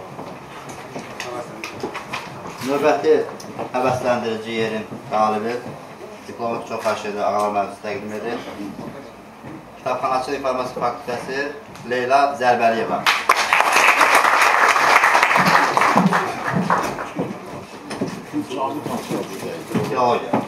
Növbəti həvəsləndirici yerin qalibi diplomu çox xahiş ağalar məclisi təqdim edir. Kitabxanaçılıq İnformasiya Fakültəsi Leyla Zərbəliyeva. Filologiya.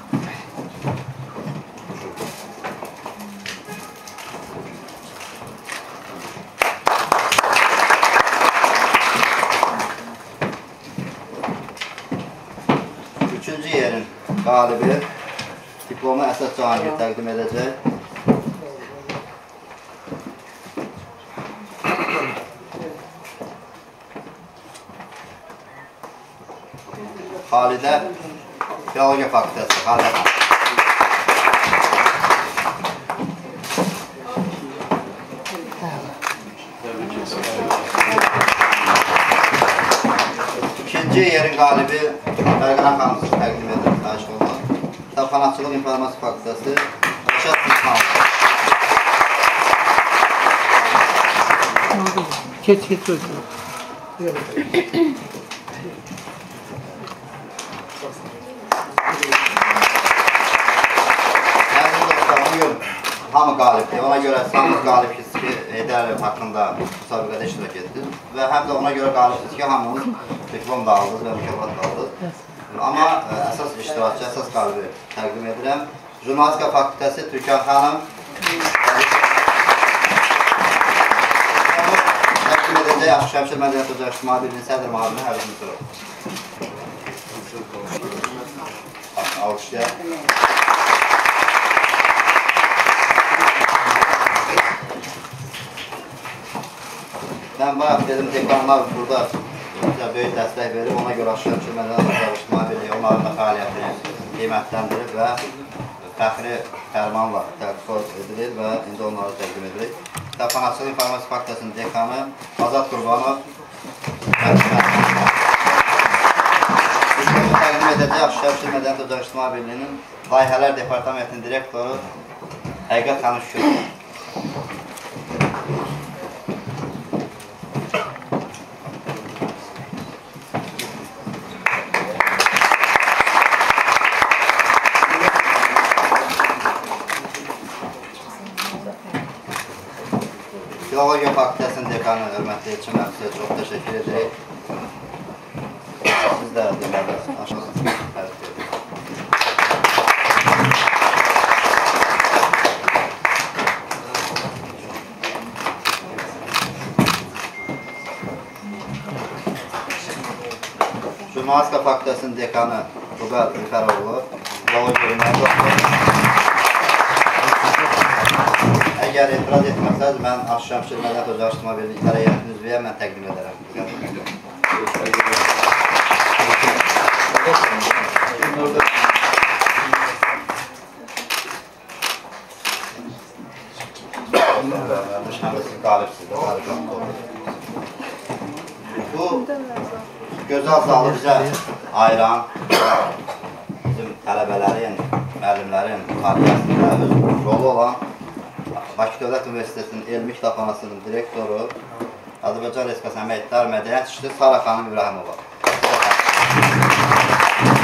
Üçüncü yerin qalibi diplomu Əsəd Cahangir təqdim edəcək. Xalidə Filologiya Fakültəsi, Xalidə. İkinci yerin qalibi Fərqana xanım təqdim edir, xahiş olunur. Kitabxanaçılıq İnformasiya Fakültəsi Rəşad Məcid. Geç özür. Hamı qalibdir. Ona görə hamı qalibsiz ki, Heydər Əliyev haqqında müsabiqədə iştirak etdiniz və həm də ona görə qalibsiz ki, hamınız diplom da aldınız və mükafat da aldınız. Amma əsas iştirakçı, əsas qalibi təqdim edirəm. Jurnalistika Fakültəsi Türkan xanım təqdim edəcək Yaxşı Şəmşir Mədəniyyət Ocaq İctimai Birliyin sədr müavini Həvəz Müsürov. Alqışlayaq. Mən bayaq dedim, dekanlar burada böyük dəstək verib, ona görə Şəmşir Mədəniyyət Ocaq İctimai Birliyi onların da fəaliyyətini qiymətləndirib və fəxri fərmanla təqdim edilir və indi onları təqdim edirik. Kitabxanaçılıq İnformasiya Fakültəsinin dekanı Azad Qurbanov təqdim edəcək Şəmşir Mədəniyyət Ocaq İctimai Birliyinin Layihələr Departamentinin direktoru Həqiqət xanım Şükür. Filologiya Fakültəsinin dekanı, hörmətli Elçin müəllim, sizə çox təşəkkür edirik. Siz də deməli, aşağıdan tərif edirik. Jurnalistika Fakültəsinin dekanı Rubəl Ülfəroğlu, filologiya müəllim. Əgər etiraz etməsəz, mən Şəmşir Mədəniyyət Ocaq İctimai Birliyi İdarə Heyətinin üzvüyə mən təqdim edərəm. Siz qalibsiniz. Bu gözəl zalı bizə ayıran bizim tələbələrin, müəllimlərin fəaliyyətində öz rolu olan Bakı Dövlət Universitetinin Elmi Kitabxanasının direktoru Azərbaycan Respublikası Əməkdar Mədəniyyət İşçisi Sara xanım İbrahimova.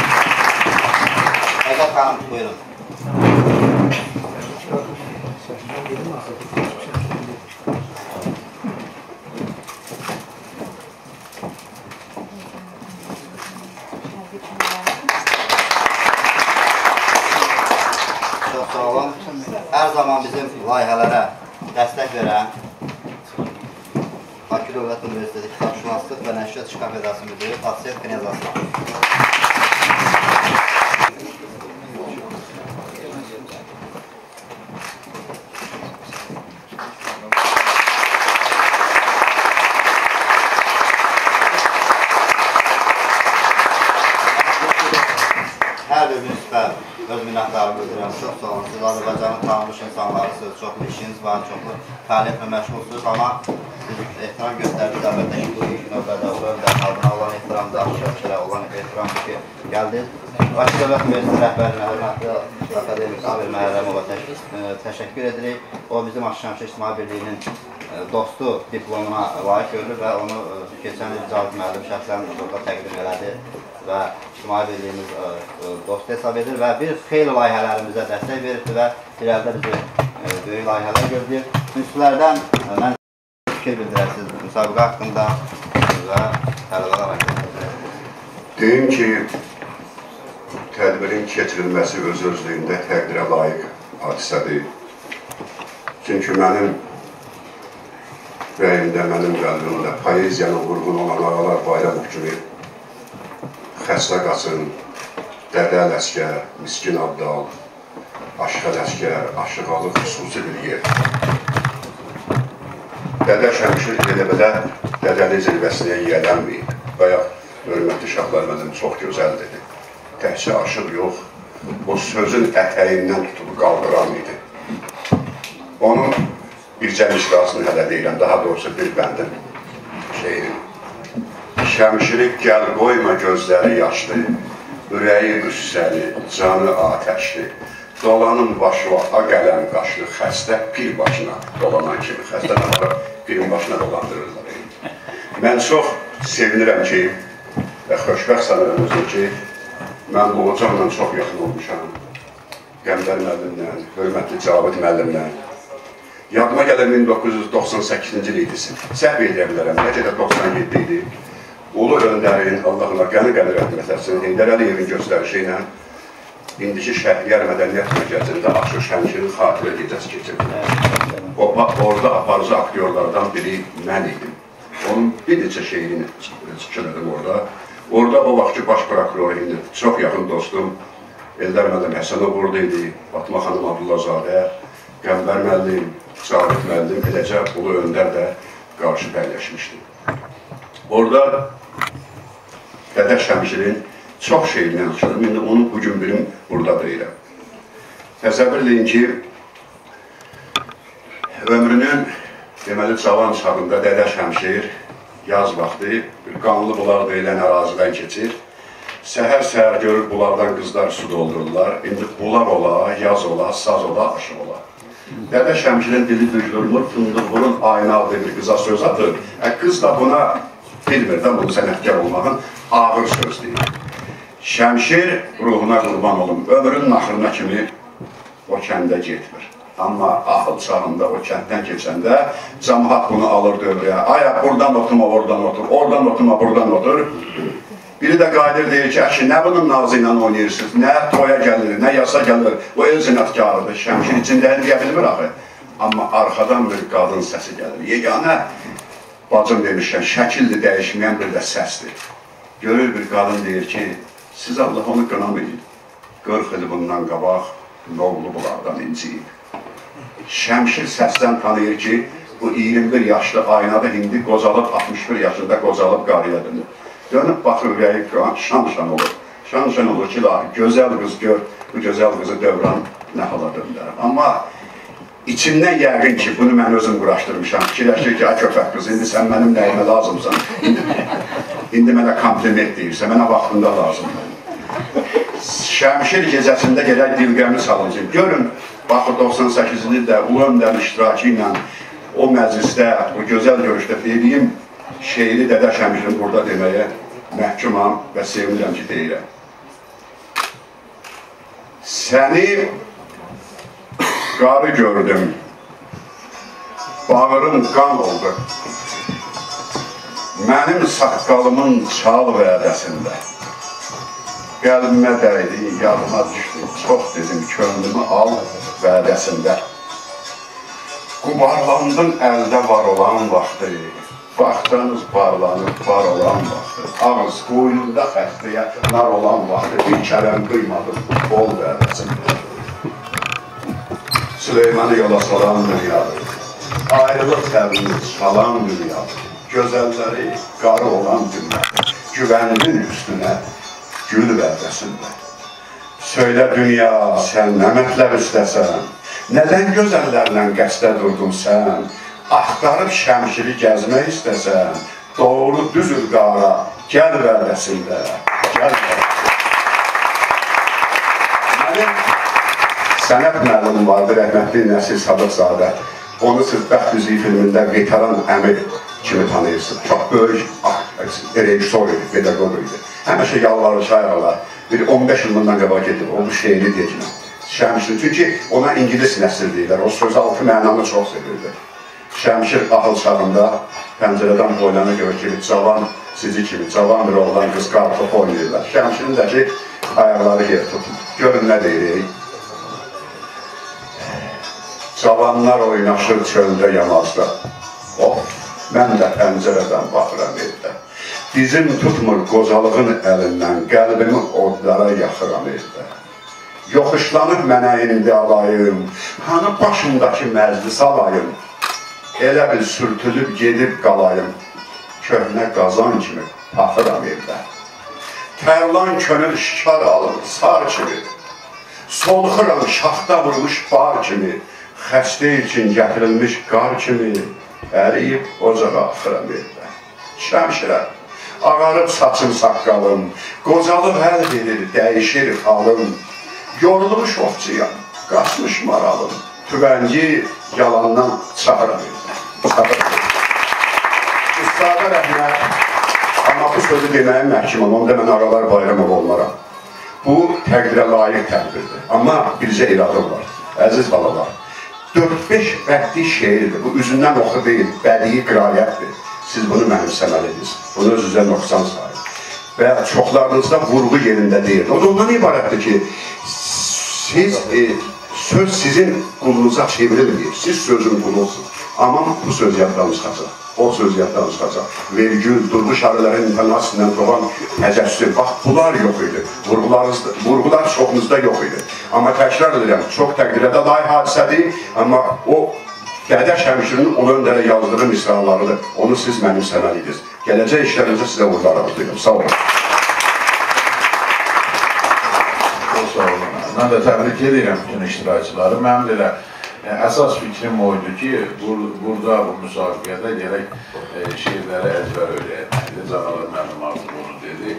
Həqiqət xanım, buyurun. Çox sağ olun. Hər zaman bizim layihələrə dəstək verən Bakı Dövlət Universiteti Kitabşünaslıq və Nəşriyyat İş Kafedrası müdiri Tatsiyet Knyazaslan. Hər bir müsbə öz minnətdarımı bildirirəm. Çox sağ olun. Siz Azərbaycanın tanınmış insanlarısınız. Çoxlu işiniz var, çoxlu fəaliyyətlə məşğulsunuz. Amma siz ehtiram göstərdiniz. Əlbəttə ki, bu ilk növbədə Öndər xalqına olan ehtiramda, şəxslərə olan ehtiramdır ki, gəldiniz. Bakı Dövlət Universiteti rəhbərinə, hörmətli akademik Amir Məhərrəmova təşəkkür edirik. O bizim Şəmşir İctimai Birliyinin dostu diplomuna layiq görülür və onu keçən il Cavit müəllim şəxsən burada təqdim elədi və İctimai Birliyimiz dostu hesab edir və bir xeyli layihələrimizə dəstək verirdi və irəlidə bizi böyük layihələr gözləyir. Münsiflərdən mən fikir bildirəsiniz müsabiqə haqqında və tələbələr haqqında. Deyim ki, tədbirin keçirilməsi öz-özlüyündə təqdirə layiq hadisədir. Çünki mənim rəyimdə, mənim qəlbimdə poeziyanın vurğun olan ağalar Bayramov kimi Xəstə Qaçın, Dədə Ələskər, Miskin Abdal, Aşıq Ələskər, Aşıq Alıq xüsusi bir yer. Dədə Şəmşir elə-belə Dədəli zirvəsinə yiyələnməyib. Bayaq hörmətli şahlar mənim çox gözəl dedi. Təhcə aşıq yox, o sözün ətəyindən tutub qaldıran idi. Onun bircə misrasını hələ deyirəm, daha doğrusu bir bəndin şeirin. Şəmşiri gəl qoyma gözləri yaşlı, ürəyi qüssəli, canı atəşli. Dolanın başı a qələm qaşlı, xəstə pir başına dolanan kimi. Xəstə nə var? Pirin başına dolandırırlar. Mən çox sevinirəm ki, və xoşbəxt sanırım özüm ki, mən bu hocamla çox yaxın olmuşam. Qəmbər müəllimlə, hörmətli Cavit müəllimlə. Yadıma gəlir 1998-ci il idi. Səhv edə bilərəm, necə də 97 idi. Ulu Öndərin, Allah'ına qəni-qəni rəhmət etsin, Heydər Əliyevin göstərişi ilə indiki Şəhriyar Mədəniyyət Mərkəzində Aşıq Şəmşirin xatirə gecəsi keçirdi. Orada aparıcı aktyorlardan biri mən idim. Onun bir neçə şeirini çıxırdım orada. Orada o vaxtki baş prokuror indi, çox yaxın dostum Eldar müəllim Həsənov orada idi, Fatma xanım Abdullazadə, Qəmbər müəllim, Cavit müəllim, eləcə Ulu Öndər də qarşı bərləşmişdi. Orada Dədə Şəmşirin çox şeirindən çıxırım, indi onu bugün birim burada deyirəm. Təsəvvür edin ki, ömrünün deməli cavan çağında Dədə Şəmşir yaz vaxtı bir qanlı bulaq deyilən ərazidən keçir. Səhər-səhər görür bulardan qızlar su doldururlar. İndi bulaq ola, yaz ola, saz ola, aşıq ola. Dədə Şəmşirin dili düzdürmür, fındıqburun aynalı bir qıza söz atır. Qız da buna bilmir də bunu sənətkar olmağın ağır söz deyir. Şəmşir ruhuna qurban olum, ömrünün axırına kimi o kəndə getmir. Amma axıl çağında o kənddən keçəndə cəmaat bunu alır dövrəyə. Aya, buradan oturma, oradan otur, oradan oturma, buradan otur. Biri də qayıdır deyir ki, əşi, nə bunun nazı ilə oynayırsınız, nə toya gəlir, nə yasa gəlir, o el zinatkarıdır, Şəmşir içindəyini deyə bilmir axı. Amma arxadan bir qadın səsi gəlir. Yeganə bacım demişkən, şəkildir, dəyişməyən bir də səsdir. Görür bir qadın deyir ki, siz Allah onu qınamayın. 40 il bundan qabaq Noğlu bulardan inciyib. Şəmşir səsdən tanıyır ki, bu 21 yaşlı aynada indi qocalıb, 61 yaşında qocalıb qarıya dönür. Dönüb baxır, ürəyi şan-şan olur. Şan-şan olur ki, gözəl qız gör, bu gözəl qızı dövran nə hala döndərəm. Amma içindən yəqin ki, bunu mən özüm quraşdırmışam. Fikirləşir ki, köpək qız, indi sən mənim nəyimə lazımsan. İndi mənə kompliment deyirsən, mənə vaxtında lazımdır. Şəmşir gecəsində gələk dilqəmi salıncı. Görün, baxır 98-ci ildə Ulu Öndərin iştirakı ilə o məclisdə, o gözəl görüşdə dediyim şeiri Dədə Şəmşirin burada deməyə məhkumam və sevinirəm ki, deyirəm. Səni qarı gördüm, bağırım qan oldu. Mənim saqqalımın çal vədəsində. Qəlbimə dəydi, yadıma düşdü, çox dedim, könlümü al vədəsində. Qubarlandın əldə var olan vaxtı, vaxtınız barlanıb var olan vaxtı, ağız qoynunda xəstəyə nar olan vaxtı, bir kələm qıymadım, bol vədəsində. Süleymanı yola salan dünyadır, ayrılıq təbini salan dünyadır, gözəlləri qarı olan dünya, güvəndin üstünə, gül vədəsində. Söylə dünya, sən nə mətləb istəsən, nədən gözəllərlə qəsdə durdun sən, axtarıb şəmşiri gəzmək istəsən, doğru düzül qara, gəl vədəsində, gəl vədəsində. Mənim sənət müəllimim vardı, rəhmətli Nəsir Sadıqzadə. Onu siz Bəxt Üzüyü filmində veteran əmi kimi tanıyırsınız. Çox böyük rejissor idi, pedagog idi. Həmişə yalvarır şairlər. Bir 15 il bundan qabaq gedir, o bu şeiri deyəcəm. Şəmşir, çünki ona İngilis nəsr deyirlər, o sözaltı mənanı çox sevirdi. Şəmşir ahıl çağında pəncərədən boylanı görür kimi, cavan sizi kimi, cavan bir oğlan qız qartop oynayırlar. Şəmşirin də ki, ayaqları yer tutun. Görün nə deyirik? Cavanlar oynaşır çöldə yamazda. Of, mən də pəncərədən baxıram evdə. Dizim tutmur qocalığın əlindən, qəlbimi odlara yaxıram evdə. Yoxuşlanıb mənə indi alayım, hanı başımdakı məclis alayım. Elə bil sürtülüb gedib qalayım, köhnə qazan kimi baxıram evdə. Tərlan könül şikar alır, sar kimi, solxuram şaxta vurmuş bar kimi, xəstə üçün gətirilmiş qar kimi, əriyib ocağa axıram evdə. Şəmşirə, ağarıb saçım saqqalım, qocalıb əl verir, dəyişir halım. Yorulmuş ovçuyam, qaçmış maralım, tüvəngi yalandan çağıram evdə. Üstada rəhmət, amma bu sözü deməyim məhkiməm, onda mən Ağalar Bayramov olmaram. Bu təqdirə layiq tədbirdir, amma bircə iradım var, əziz balalar. 4-5 bəddi şeirdir, bu üzündən oxu deyil, bədii qirayətdir. Siz bunu mənimsəməlisiniz, bunu öz-üzə nöqsan sayın. Və çoxlarınızda vurğu yerində deyil. O da ondan ibarətdir ki, söz sizin qulunuza çevrilməyir, siz sözün qulunusunuz. Amma bu söz yaddan çıxacaq, o söz yaddan çıxacaq. Vergül, durmuş arıların intonasiyasından doğan təcəssüm, bax, bunlar yox idi. Vurğular çoxunuzda yox idi. Amma təkrar edirəm, çox təqdirədə dahi hadisədir, amma o Dədə Şəmşirinin o öndərə yazdığı misralarıdır, onu siz mənimsəməliydiniz. Gələcək işlərinizə sizə uğurlar arzulayıram. Sağ olun. Çox sağ olun. Mən də təbrik edirəm bütün iştirakçıları. Mənim də əsas fikrim oydu ki, burada bu müsabiqədə gələk şeirləri əzbər öyrəyənməlidir. Canalar mənim artıq onu dedi.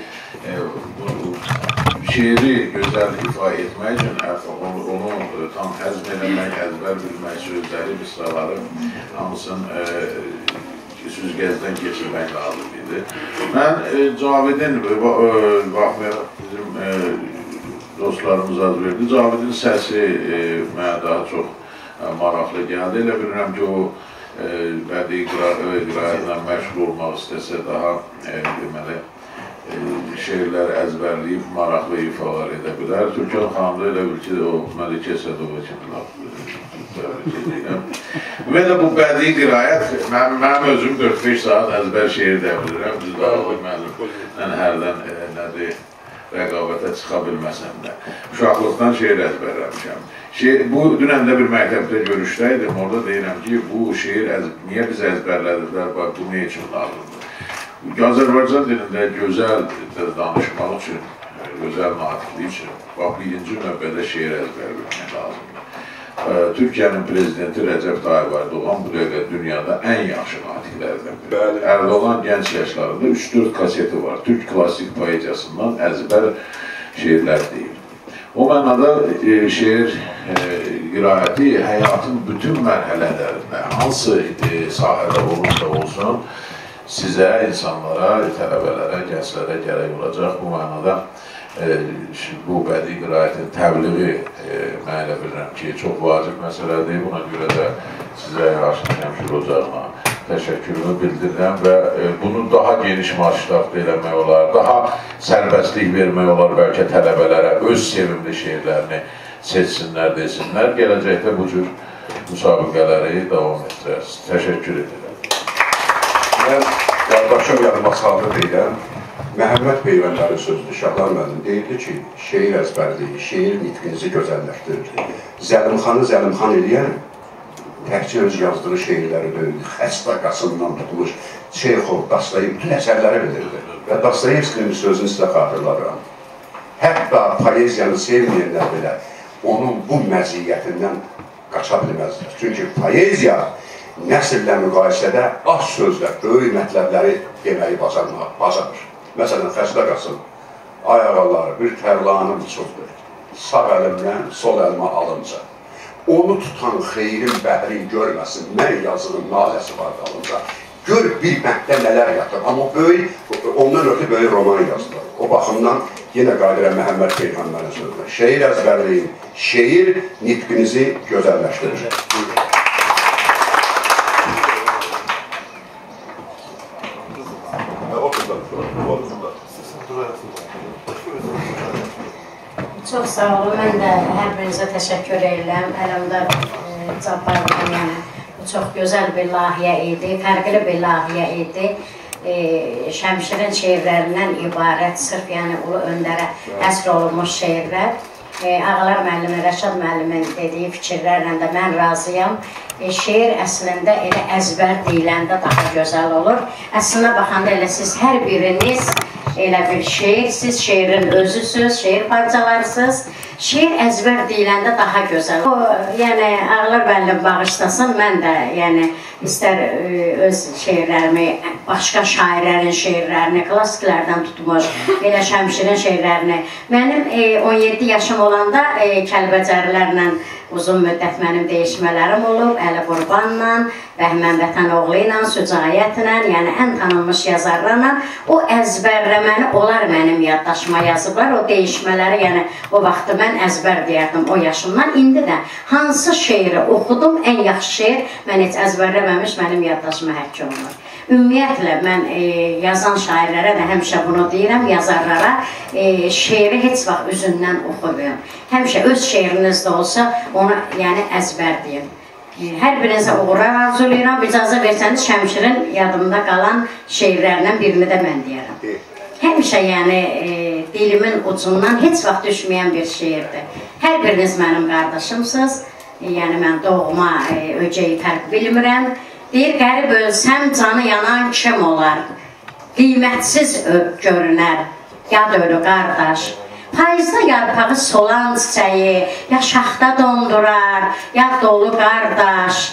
Şeiri gözəl ifa etmək üçün onu tam həzm eləmək, əzbər bilmək, sözləri, misraları hamısını süzgəcdən keçirmək lazım idi. Mən Cavidin, baxmayaraq bizim dostlarımız az verdi, Cavidin səsi mənə daha çox maraqlı gəldi. Elə bilirəm ki, o bədii qirayətlə məşğul olmaq istəsə daha deməli, şeirlər əzbərləyib, maraqlı ifalar edə bilər. Türkan xanım da elə bil ki, o Məlikə Sədova kimi təbrik edirəm. Və də bu bədii qirayət, mənim özüm 4-5 saat əzbər şeir də bilirəm. Biz də o mənimlə hərdən nədir, rəqabətə çıxa bilməsəm də. Uşaqlıqdan şeir əzbərləmişəm. Bu dünəndə bir məktəbdə görüşdəydim, orada deyirəm ki, bu şeir niyə biz əzbərlədilər, bu ne üçün lazımdır? Azərbaycan dilində gözəl danışmaq üçün, gözəl natiqlik üçün, birinci növbədə şeir əzbər bilmək lazımdır. Türkiyənin prezidenti Rəcəb Tayyip Ərdoğan bu dəqiqə dünyada ən yaxşı natiqlərdən biri. Ərdoğan gənc yaşlarında 3-4 kaseti var. Türk klasik poeziyasından əzbər şeirlər deyil. O mənada şeir qirayəti həyatın bütün mərhələlərində, hansı sahədə olursa olsun, sizə, insanlara, tələbələrə, gənclərə gərək olacaq. Bu mənada bu bədii qirayətin təbliği mən elə bilirəm ki, çox vacib məsələdir. Buna görə də sizə sizə yaraşır Şəmşir ocağına təşəkkürümü bildirirəm və bunu daha geniş marşlarda eləmək olar, daha sərbəstlik vermək olar bəlkə tələbələrə öz sevimli şeirlərini seçsinlər, desinlər. Gələcəkdə bu cür müsabiqələri davam etdirərsiniz. Təşəkkür edirəm. Mən qardaşım yanıma saldı deyirəm, Məhəmməd Peyğəmbərin sözlü Şahlar müəllim deyirdi ki, şeir əzbərliyi, şeir nitqinizi gözəlləşdirir. Zəlimxanı zəlimxan eləyən təkcə öz yazdığı şeirləri deyildi. Xəstə qasından tutmuş Çexov, Dostoyevski bütün əsərləri bilirdi. Və Dostoyevskinin sözünü sizə xatırladıram. Hətta poeziyanı sevməyənlər belə onun bu məziyyətindən qaça bilməzdir. Çünki poeziya nəsillə müqayisədə az sözlə böyük mətləbləri deməyi bacarır. Məsələn, xəstə qasım, ayaqalları bir tərlanım çoxdur. Sağ əlimdən sol əlimə alınca. Onu tutan xeyrin bəhrin görməsin, mən yazının naləsi var dalınca. Gör bir bənddə nələr yatır, amma böyük, ondan ötü böyük roman yazılır. O baxımdan yenə qadirəm Məhəmməd Peyğəmbərin sözünə. Şeir əzbərləyin, şeir nitqinizi gözəlləşdirir. Çox sağ olun, mən də hər birinizə təşəkkür edirəm. Əlimdə Cabbardan, yəni bu çox gözəl bir layihə idi, fərqli bir layihə idi. Şəmşirin şeirlərindən ibarət, sırf yəni Ulu Öndərə həsr olunmuş şeirlər. Ağalar müəllimin, Rəşad müəllimin dediyi fikirlərlə də mən razıyam. Şeir əslində elə əzbər deyiləndə daha gözəl olur. Əslində baxanda elə siz hər biriniz elə bir şeir, siz şeirin özüsüz, şeir parçalarsınız. Şeir əzbər deyiləndə daha gözəl. O, yəni, Ağlar müəllim bağışlasın, mən də, yəni, istər öz şeirlərimi, başqa şairlərin şeirlərini, klassiklərdən tutmuş, elə Şəmşirin şeirlərini. Mənim 17 yaşım olanda Kəlbəcərlərlə uzun müddət mənim deyişmələrim olub, Əli Qurbanla, Bəhmən Vətənoğlu ilə, Sücayətlə, yəni ən tanınmış yazarlarla o əzbərləməni onlar mənim yaddaşıma yazıblar. O deyişmələri, yəni o vaxtı mən əzbər deyərdim o yaşımdan. İndi də hansı şeiri oxudum, ən yaxşı şeir mən heç əzbərləməmiş mənim yaddaşıma həkk olunur. Ümumiyyətlə, mən yazan şairlərə də həmişə bunu deyirəm, yazarlara şeiri heç vaxt üzündən oxuyun. Həmişə öz şeiriniz də olsa, onu yəni əzbər deyin. Hər birinizə uğurlar arzulayıram. İcazə versəniz, Şəmşirin yadımda qalan şeirlərindən birini də mən deyərəm. Həmişə yəni dilimin ucundan heç vaxt düşməyən bir şeirdir. Hər biriniz mənim qardaşımsınız. Yəni mən doğma öcəyi fərq bilmirəm. Deyir, qərib ölsəm canı yanan kim olar? Qiymətsiz görünər, yad ölü qardaş. Payızda yarpağı solan çiçəyi, ya şaxta dondurar, ya dolu qardaş.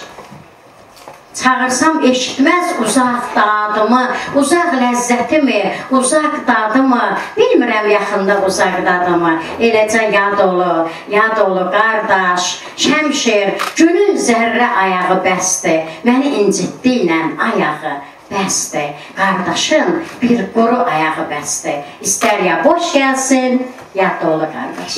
Çağırsam eşitməz uzaq dadımı, uzaq ləzzətimi, uzaq dadımı, bilmirəm yaxında uzaq dadımı. Eləcə yad olu qardaş, Şəmşir, günün zərrə ayağı bəsdir, məni incitdiylə ayağı bəsdir. Qardaşın bir quru ayağı bəsdir, istər ya boş gəlsin, ya dolu qardaş.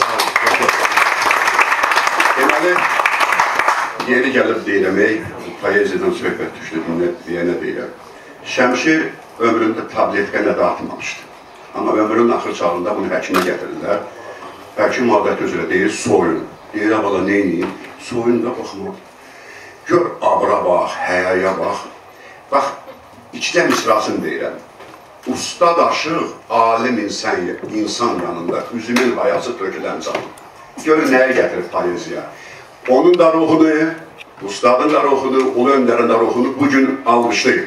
Deməli, yeri gəlib deyirəm, poeziyadan söhbət düşdü, deyənə deyirəm. Şəmşir ömründə tabletka nə də atmamışdı. Amma ömrünün axır çağında bunu həkimə gətirirlər. Həkim adəti üzrə deyir, soyun. Deyir, abala neyini? Soyun da baxma. Gör, abra bax, həyaya bax. Bax, içdə misrasını deyirəm. Ustad aşıq, alim insan yanında, üzümün ayası tökülən canı. Gör, nəyə gətirib poeziya? Onun da ruhunu, ustadın da ruhunu, Ulu Öndərin də ruhunu bugün almışdır.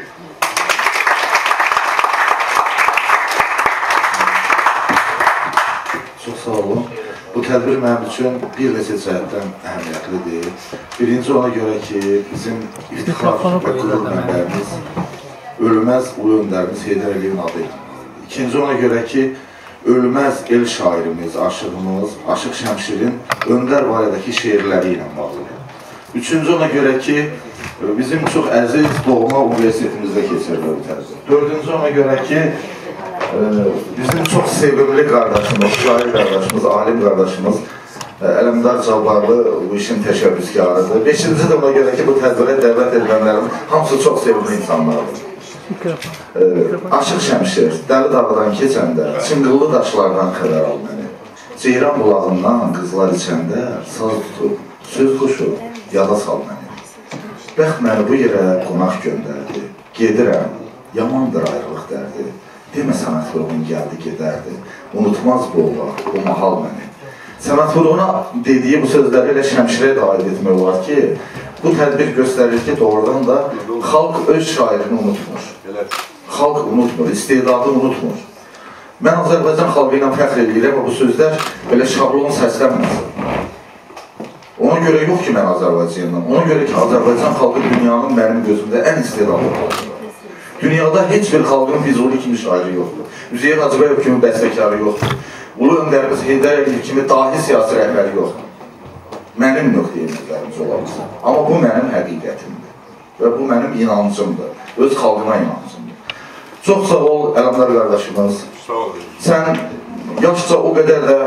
Çox sağ olun. Bu tədbir mənim üçün bir neçə cəhətdən əhəmiyyətlidir. Birinci ona görə ki, bizim iftixar və qürur mənbəyimiz ölməz Ulu Öndərimiz Heydər Əliyevin adı. İkinci ona görə ki, ölməz el şairimiz, aşığımız, Aşıq Şəmşirin Öndər barədəki şeirləri ilə bağlıdır. Üçüncü ona görə ki, bizim çox əziz doğma universitetimizdə keçirilir bu tədbir. Dördüncü ona görə ki, bizim çox sevimli qardaşımız, şair qardaşımız, alim qardaşımız Ələmdar Cabbarlı bu işin təşəbbüskarıdır. 5-ci də ona görə ki, bu tədbirə dəvət edilənlərin hamısı çox sevimli insanlardır. Aşıq Şəmşir, Dəli Dağdan keçəndə, Çınqıllı daşlardan xəbər al məni. Ceyran bulağından qızlar içəndə, saz tutub, söz quşu, yada sal məni. Bəxt məni bu yerə qonaq göndərdi. Gedirəm, yamandır ayrılıq dərdi. Demə Səməd Vurğun gəldi, gedərdi. Unutmaz bu olar, bu mahal məni. Səməd Vurğuna dediyi bu sözləri ilə Şəmşirə də aid etmək olar ki, bu tədbir göstərir ki, doğrudan da xalq öz şairini unutmur. Xalq unutmur, istedadı unutmur. Mən Azərbaycan xalqı ilə fəxr edirəm və bu sözlər belə şablon səslənməsin. Ona görə yox ki, mən Azərbaycanım. Ona görə ki, Azərbaycan xalqı dünyanın mənim gözümdə ən istedadlı xalqıdır. Dünyada heç bir xalqın Füzuli kimi şairi yoxdur. Üzeyir Hacıbəyev kimi bəstəkarı yoxdur. Ulu öndərimiz Heydər Əliyev kimi dahi siyasi rəhbəri yoxdur. Mənim nöqteyi nəzərimiz olamaz. Amma bu mənim həqiqətimdir və bu mənim inancımdır, öz xalqıma inancımdır. Çox sağ ol, Ələmdar qardaşımız. Sən yaşca o qədər də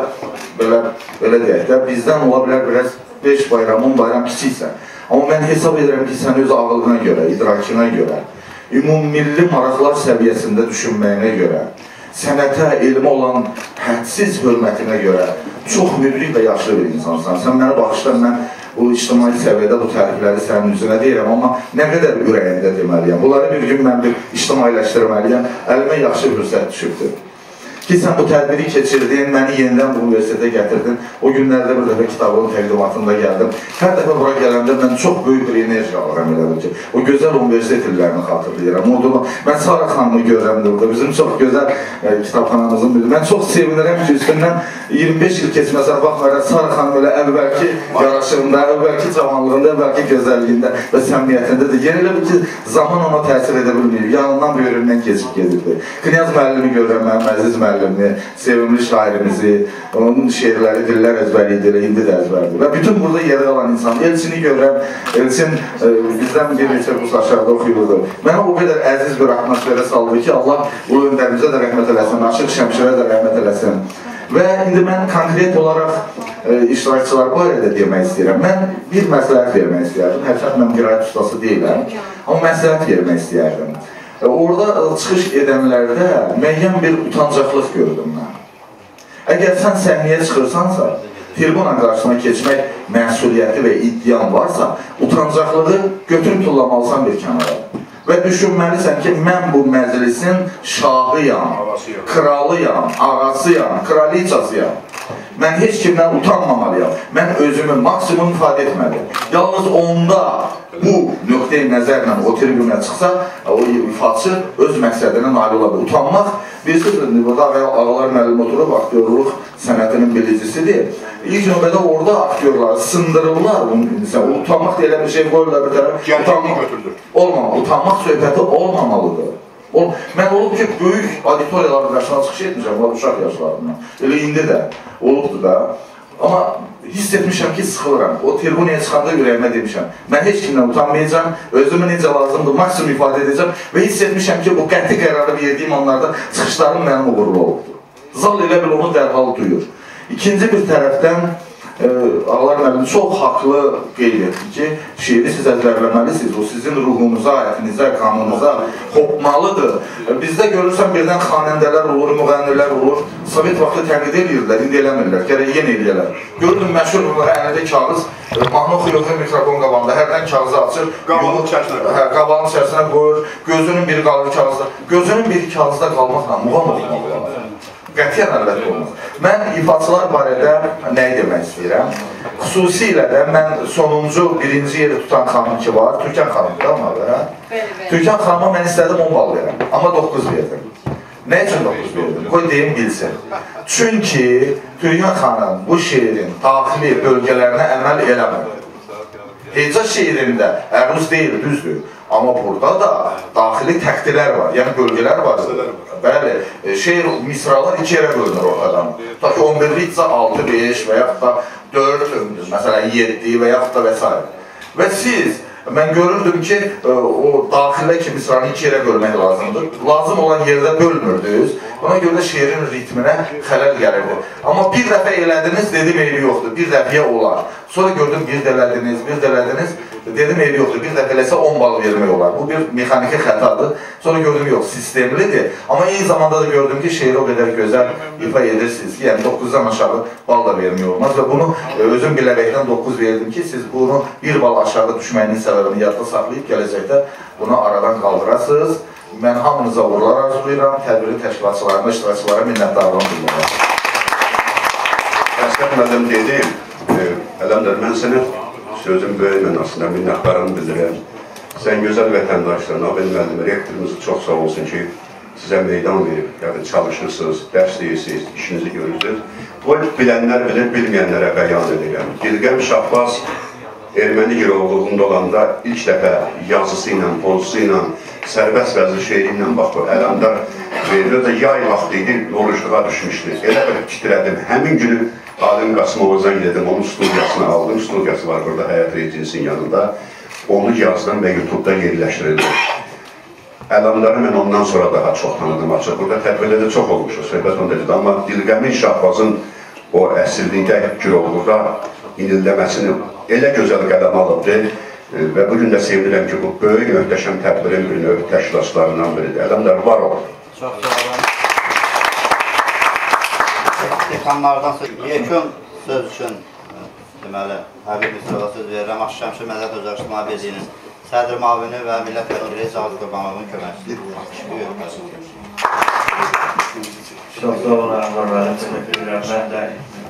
belə deyək də, bizdən ola bilər biraz 5 bayram, 10 bayram kiçiksən. Amma mən hesab edirəm ki, sən öz ağılına görə, idrakına görə, ümummilli maraqlar səviyyəsində düşünməyinə görə, sənətə, elmə olan hədsiz hörmətinə görə çox müdrik və yaşlı bir insansan. Sən mənə baxışdan mən bu ictimai səviyyədə bu tərifləri sənin üzünə deyirəm, amma nə qədər ürəyində deməliyəm. Bunları bir gün mən bir ictimailəşdirməliyəm, əlimə yaxşı fürsət düşübdür. Ki, sən bu tədbiri keçirdin, məni yenidən bu universitetə gətirdin. O günlərdə bir dəfə kitabının təqdimatında gəldim. Hər dəfə bura gələndə mən çox böyük bir enerji alıram elədir ki, o gözəl universitet illərini xatırlayıram. Mən Sara xanımı görürəm burada, bizim çox gözəl kitabxanamızın biri. Mən çox sevinirəm ki, üstündən 25 il keçməsə baxmayaraq Sara xanım elə əvvəlki yaraşığında, əvvəlki cavanlığında, əvvəlki gözəlliyində və səmimiyyətində də yer elə ki, zaman ona təsir edə bilməyib, yanından böyründən keçib gedirdi. Knyaz müəllimi görürəm, mənim əziz müəllimi, sevimli şairimizi, onun şeirləri dillər əzbəridir, indi də əzbəridir. Və bütün burada yerə alan insan, Elçini görürəm, Elçin bizdən bir neçə kurs aşağıda oxuyurdu. Mənə o qədər əziz bir atmosferə saldı ki, Allah bu öndərimizə də rəhmət eləsin, Aşıq Şəmşirə də rəhmət eləsin. Və indi mən konkret olaraq iştirakçılar barədə demək istəyirəm. Mən bir məsləhət vermək istəyərdim. Hərçənd mən qiraət ustası deyiləm, amma məsləhət vermək istəyərdim. Orada çıxış edənlərdə müəyyən bir utancaqlıq gördüm mən. Əgər sən səhnəyə çıxırsansa, tribuna qarşısına keçmək məsuliyyəti və iddian varsa, utancaqlığı götürüb tullamalısan bir kənara. Və düşünməlisən ki, mən bu məclisin şahıyam, kralıyam, ağasıyam, kraliçasıyam. Mən heç kimdən utanmamalıyam. Mən özümü maksimum ifadə etməliyim. Yalnız onda bu nöqteyi nəzərlə o tribünə çıxsa, o ifaçı öz məqsədinə nail ola bilir. Utanmaq, bilirsiniz, burada Ağalar müəllim oturub, aktyorluq sənətinin bilicisidir. İlk növbədə orada aktyorları sındırırlar. Utanmaq deyilən bir şey qoyurlar bir tərəf. Utanmaq söhbəti olmamalıdır. Mən olub ki, böyük auditoriyaların qarşısına çıxış etmişəm, var uşaq yaşlarından. Elə indi də olubdur da. Amma hiss etmişəm ki, sıxılıram. O tribunaya çıxanda ürəyimə demişəm. Mən heç kimdən utanmayacağım, özümü necə lazımdır, maksimum ifadə edəcəm və hiss etmişəm ki, bu qəti qərarı verdiyim anlarda çıxışlarım mənim uğurlu olubdur. Zal elə bil onu dərhal duyur. İkinci bir tərəfdən, Ağalar müəllimi çox haqlı qeyd etdi ki, şeiri siz əzbərləməlisiniz, o sizin ruhunuza, ətinizə, qanunuza hopmalıdır. Bizdə görürsən birdən xanəndələr olur, müğənnilər olur, Sovet vaxtı tənqid edirlər, indi eləmirlər, gərək yenə eləyərlər. Gördüm, məşhur əlində kağız, mahnı oxuyurdu mikrofon qabağında, hərdən kağızı açır, qabalın içərisinə qoyur, gözünün biri qalır kağızda. Gözünün biri kağızda qalmaqla muğam oxumaq. Qətiyyən əlbəttə olmaz. Mən ifaçılar barədə nəyi demək istəyirəm? Xüsusilə də mən sonuncu birinci yeri tutan xanım ki var, Türkan xanımdır amma da. Türkan xanıma mən istədim 10 bal verəm, amma 9 verdim. Nə üçün 9 verdim? Qoy deyim bilsin. Çünki Türkan xanım bu şeirin daxili bölgələrinə əməl eləmir. Heca şeirində əruz deyil, düzdür. Amma burada da daxili təqdilər var, yəni bölgələr var. Bəli, şeir, misralar 2 yerə bölünür ortadan. Ta ki 11-li isə 6-5 və yaxud da 4, məsələn 7 və yaxud da və s. Və siz Mən görürdüm ki, o daxilə kimi sıranı iki yerə bölmək lazımdır. Lazım olan yerdə bölmürdünüz. Buna görə də şeirin ritminə xələl gəlirdi. Amma bir dəfə elədiniz, dedim eybi yoxdur, bir dəfəyə olar. Sonra gördüm bir də elədiniz, dedim eybi yoxdur, bir dəfə eləsə 10 bal vermək olar. Bu bir mexaniki xətadır. Sonra gördüm yox, sistemlidir. Amma eyni zamanda da gördüm ki, şeiri o qədər gözəl ifa edirsiniz ki, yəni 9-dan aşağı bal da vermək olmaz. Və bunu özüm bilərəkdən 9 verdim ki, siz bunu bir bal aşağı düşməyinin səbəbini yadda saxlayıb gələcəkdə bunu aradan qaldırasınız. Mən hamınıza uğurlar arzulayıram, tədbirin təşkilatçılarına, iştirakçılara minnətdarlığımı bildirirəm. Əsgər müəllim dedim, Ələmdar, mən sənə sözün böyük mənasında minnətdarlığımı bildirirəm. Sən gözəl vətəndaşlar, Nabil müəllim, rektorumuzu çox sağ olsun ki, sizə meydan verib, yəni çalışırsınız, dərs deyirsiniz, işinizi görürsünüz. Bu bilənlər bilir, bilməyənlərə bəyan edirəm. Dilqəm Şahbaz erməni girovluğunda olanda ilk dəfə yazısı ilə, pozusu ilə, sərbəst vəzir şeiri ilə bax, Ələmdar verilir də yay vaxtı idi, orucluğa düşmüşdü. Elə bir titrədim. Həmin günü Alim Qasımovuzdan gedim, onun studiyasını aldım. Studiyası var burada Həyat Rejinsinin yanında. Onu yazdım və YouTube-da yerləşdirildi. Ələmdarı mən ondan sonra daha çox tanıdım açıq. Burada tədbirlərdə çox olmuşdur, söhbət onu dedi. Amma Dilqəmin Şahbazın o əsirlikdə girovluğa inildəməsini elə gözəl qədəm alıbdır və bugün də sevinirəm ki, bu böyük möhtəşəm tədbirin bir növ təşkilatçılarından biridir. Ələmdar, var ol. Çox sağ olun. Dekanlardan yekun söz üçün deməli, Həbib Müstəfa söz verirəm. Şəmşir Mədəniyyət Özəl İctimai Birliyinin sədr müavini və millət vəkili Cavit Qurbanovun köməkçisidir. Çox sağ olun, Ələmdar müəllim, təşəkkür edirəm. Mən də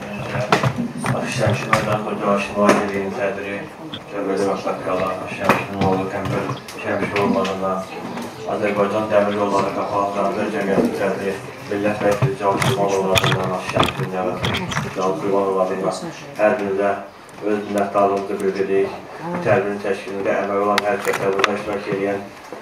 Şəmşir Mədəniyyət Özəl İctimai Birliyinin sədri Cəbəli Başlatqalan, Şəmşirin oğlu Kəmbir Şəmşir olmadığından, Azərbaycan Dəmir Yolları Qapalıqlarında Cəmiyyətin sədri Millət vəkili Cavit Qurbanovlarından, Şəmşirin nəvəsi Cavit Qurbanovlarından hər birinizə öz minnətdarlığımızı bildiririk. Bu tədbirin təşkilində əmək olan hər kəsə, burada iştirak edən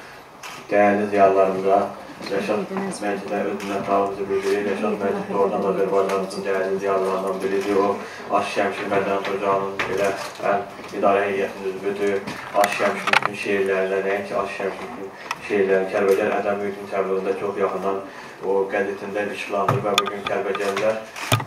dəyərli ziyalılarımıza Rəşad Məciddə öz minnətdarlığımızı bildirir. Rəşad Məcid oradan Azərbaycanımızın dəyərli ziyalılarından biridir. O, Aş Şəmşir Mədəniyyət Ocağının belə idarə heyətinin üzvüdür. Aş Şəmşirin bütün şeirlərlə, nəinki Aş Şəmşirin şeirləri Kəlbəcər Ədəm Mühütün təbliğində çox yaxından o qəzetində işlandır və bugün Kəlbəcərlər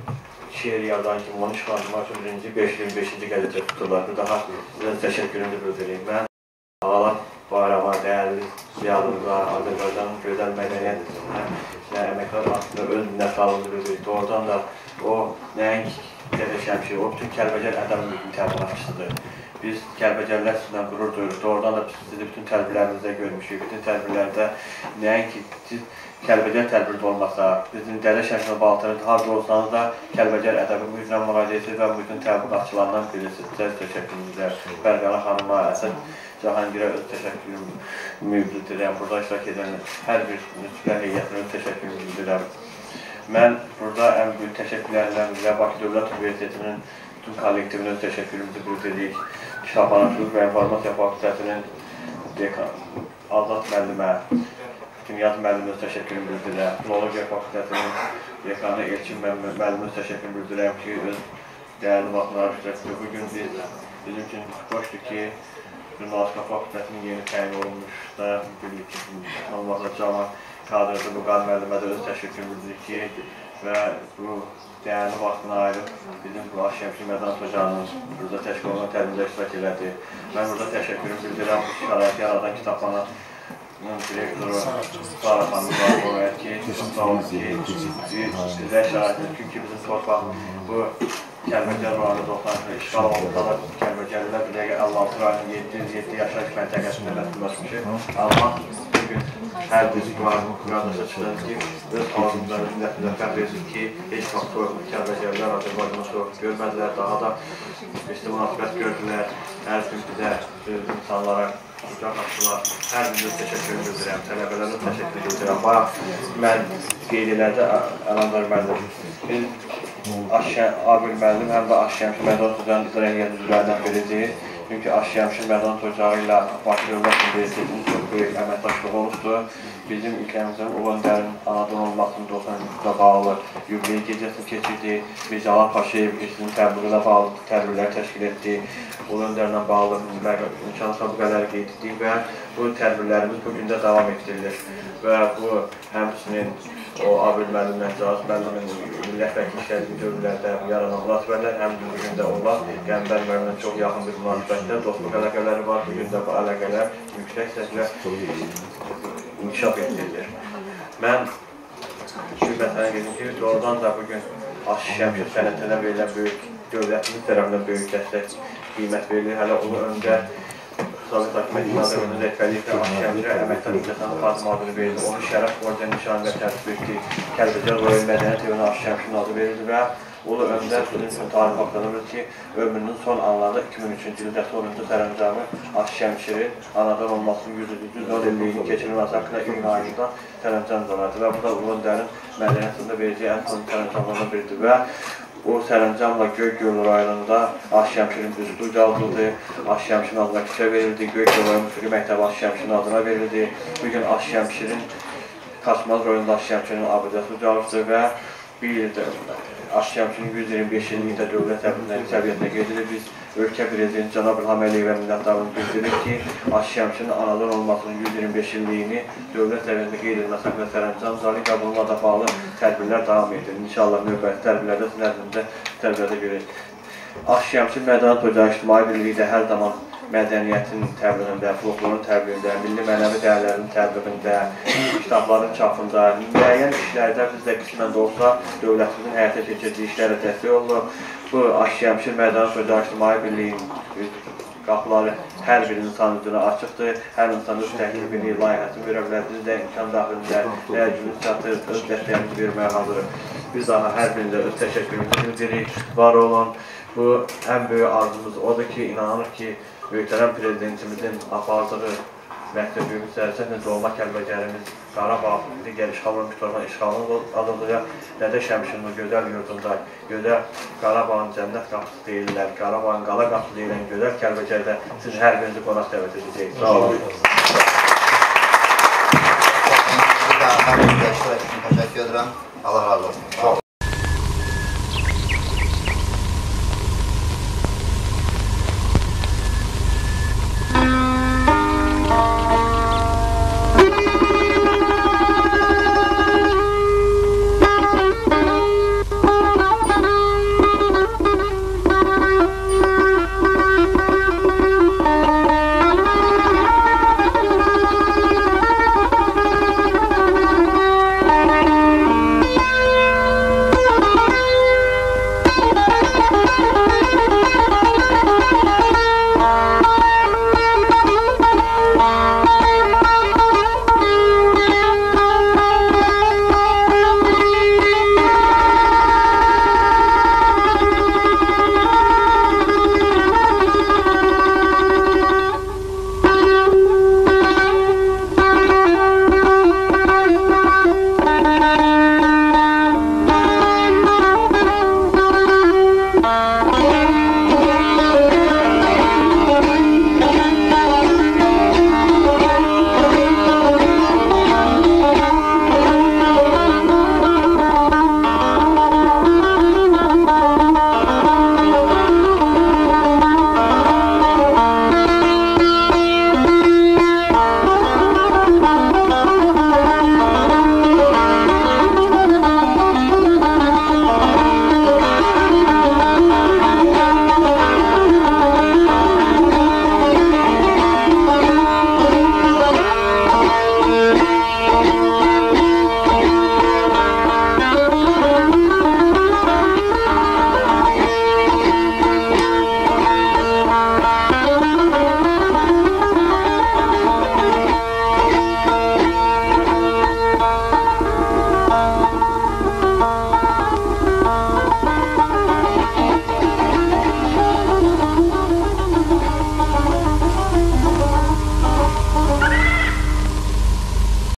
şeir yazan kimi onu işlandırmaq üçün 525-ci qəzetə tuturlar. Bu daha təşəkkürümü bildireyim. Mən Ağalar Bayrama, dəyərli ziyalımıza, Azərbaycanın gözəl mədəniyyət əməklər haqqında öz minnətdarlığımızı bildiririk. Doğrudan da o nəinki Dədə Şəmşir, o bütün Kəlbəcər Ədəm Mühütün təbliğatçısıdır. Biz Kəlbəcərlər sizinlə qürur duyuruq. Doğrudan da sizi bütün tədbirlərimizdə görmüşük. Bütün tədbirlərdə nəinki Kəlbəcər tədbirdə olmasa, bizim Dədə Şəmşir Baltarın harda olsanız da Kəlbəcər ədəbi mühütlə müraciəti və bütün təbliğatçılarından bilirsiniz. Sizə təşəkkürümüzlər. Bərqana xanıma, Əsəd Cahangirə öz təşəkkürümü bildirirəm. Burada iştirak edən hər bir müsbət heyətinə öz təşəkkürümü bildirirəm. Mən burada ən böyük təşəkkürlərindən və Bakı Dövlət Universitetinin bütün kollektivinə öz təşəkkürümüzü bildiririk. Şabanatçılıq və İnformasiya Fakültəsinin dekanı Azad müəllimə, Dünyaz müəllimə təşəkkürümü bildirirəm. Filologiya Fakültəsinin dekanı Elçin müəllimə təşəkkürümü bildirirəm ki, öz dəyərli vaxtları iştirakçıdır. Bugün bizim üçün xoşdur ki, Jurnalistika Fakültəsinin yeni təyin olunmuş da bildik ki, Cama kadrısı bu qad müəllimə də öz təşəkkürümü bildiririk ki, və bu dəyərli vaxtını ayırıb bizim bu Aş Şəmşir Mədəniyyət Ocağının burada təşkil olunan tədbirdə iştirak elədi. Mən burada təşəkkürümü bildirirəm şəraiti yaradan kitabxana direktoru Sara xanımıza qoyaq ki, sağ olun ki, bizə şəraitimiz, çünki bizim torpaq bu Kəlbəcər rayonu 90 işğal olunduğunda da Kəlbəcərlilər bir dəqiqə 56 rayonun 707 yaşayış məntəqəsində məskunlaşmışıq. Amma bugün hər bir qardaşa çıxdınız ki, öz halımızdan millətimizə fəxr edirsiniz ki, heç vaxt Kəlbəcərlilər Azərbaycanı soyuq görmədilər, daha da münasibət gördülər, hər gün bizə insanlara kucaq açdılar. Hər birinizə təşəkkür edirəm, tələbələrə təşəkkür edirəm. Bayaq mən qeyd elədi Ələmdar müəllim, Abil müəllim həm də Aş Şəmşir Mədəniyyət Ocağının icra heyəti üzvlərindən biridir. Çünki Şəmşir Mədanət Ocağı ilə Bakı Dövlət Universitetinin çox böyük əməkdaşlığı olubdur. Bizim ülkəmizin Ulu Öndərin anadan olmasının 90-cı bağlı yubiley gecəsini keçirdi. Biz Cəlal Paşayev keçidinin təbliğinə bağlı tədbirlər təşkil etdik. Ulu Öndərlə bağlı imkan səbəbləri qeyd etdik və bu tədbirlərimiz bugün də davam etdirilir. Və bu həmçinin o Abil müəllim, Məhcaz müəllimin millət vəkili işlədiyi dövrlərdə yaranan münasibətlər həm də bugün də onlar Qəmbər müəllimlə çox yaxın bir münasibətdə dostluq əlaqələri var. Bugün də bu əlaqələr yüksək səslə inkişaf etdirilir. Mən şu məsələni qedim ki, doğrudan da bugün Şəmşir sənətinə verilən böyük, dövlətimiz tərəfindən böyük dəstək qiymət verilir. Hələ Ulu Öndər Sovet Hakimiyyəti Nazirliyinin rəhbərliklə Şəmşirə əməkdar icazənin xadimə adını verildi. Onun şərəf orden nişanı və tərtib etdiyi Kəlbəcər Royal Mədəniyyət evinə Şəmşirin adı verildi və Ulu Öndər üçün tarix haqqlanır ki, ömrünün son anlarında 2003-cü ildə sonuncu sərəncamı Şəmşirin anadan olmasının 100 illiyini keçirilməsi haqqında iyun ayında sərəncam dolardı və bu da Ulu Öndərin mədəniyyətində verdiyi ən son sərəncamlardan biridir və o sərəncamla Göygöl rayonunda Şəmşirin büstü ucaldıldı, Şəmşirin adına küçə verildi, Göygöl rayon musiqi məktəbi Şəmşirin adına verildi. Bugün Şəmşirin Xaçmaz rayonunda Şəmşirin abidəsi ucalmışdır və bir ildə Şəmşirin 125 illikdə dövlət təbliğləri səviyyətində qeydilir. Biz ölkə prezidenti Cənab İlham Əliyevə minnətdarlığını bildiririk ki, Şəmşirin anadan olmasının 125 illiyini dövlət səviyyətində qeyd edilməsi haqqında sərəncam zalik və bununla da bağlı tədbirlər davam edir. İnşallah növbəti tədbirlərdə sizin nəzdinizdə tədbirlərdə görək. Şəmşir Mədanət Ocağı İctimai Birliyi də hər zaman mədəniyyətin təbliğində, folklorun təbliğində, milli mənəvi dəyərlərin təbliğində, kitabların çapında, müəyyən işlərdə biz də qismən də olsa dövlətimizin həyata keçirdiyi işlərə dəstək olunur. Bu Şəmşir Mədanət Ocağı İctimai Birliyinin qapıları hər bir insan üzrə açıqdır. Hər insan öz təklifini, layihəsini verə bilər. Biz də imkan daxilində rəyəcimiz çatır, öz dəstəyimizi verməyə hazırıq. Biz daha hər birində öz təşəkkürümüzü bildirik, var olun. Bu ən böyük arzumuz odur ki, inanırıq ki, Böyüklərən Prezidentimizin apardığı məktəbimiz sərəsətlə doğma Kəlbəcərimiz Qarabağ digər işğal olmuş torban işğalının adını nə də Şəmşirin o gözəl yurdunda, gözəl Qarabağın cənnət qapısı deyirlər, Qarabağın qala qapısı deyilən gözəl Kəlbəcərdə sizin hər birinizi qonaq dəvət edəcəyik. Sağ olun. Təşəkkür edirəm. Allah razı olsun.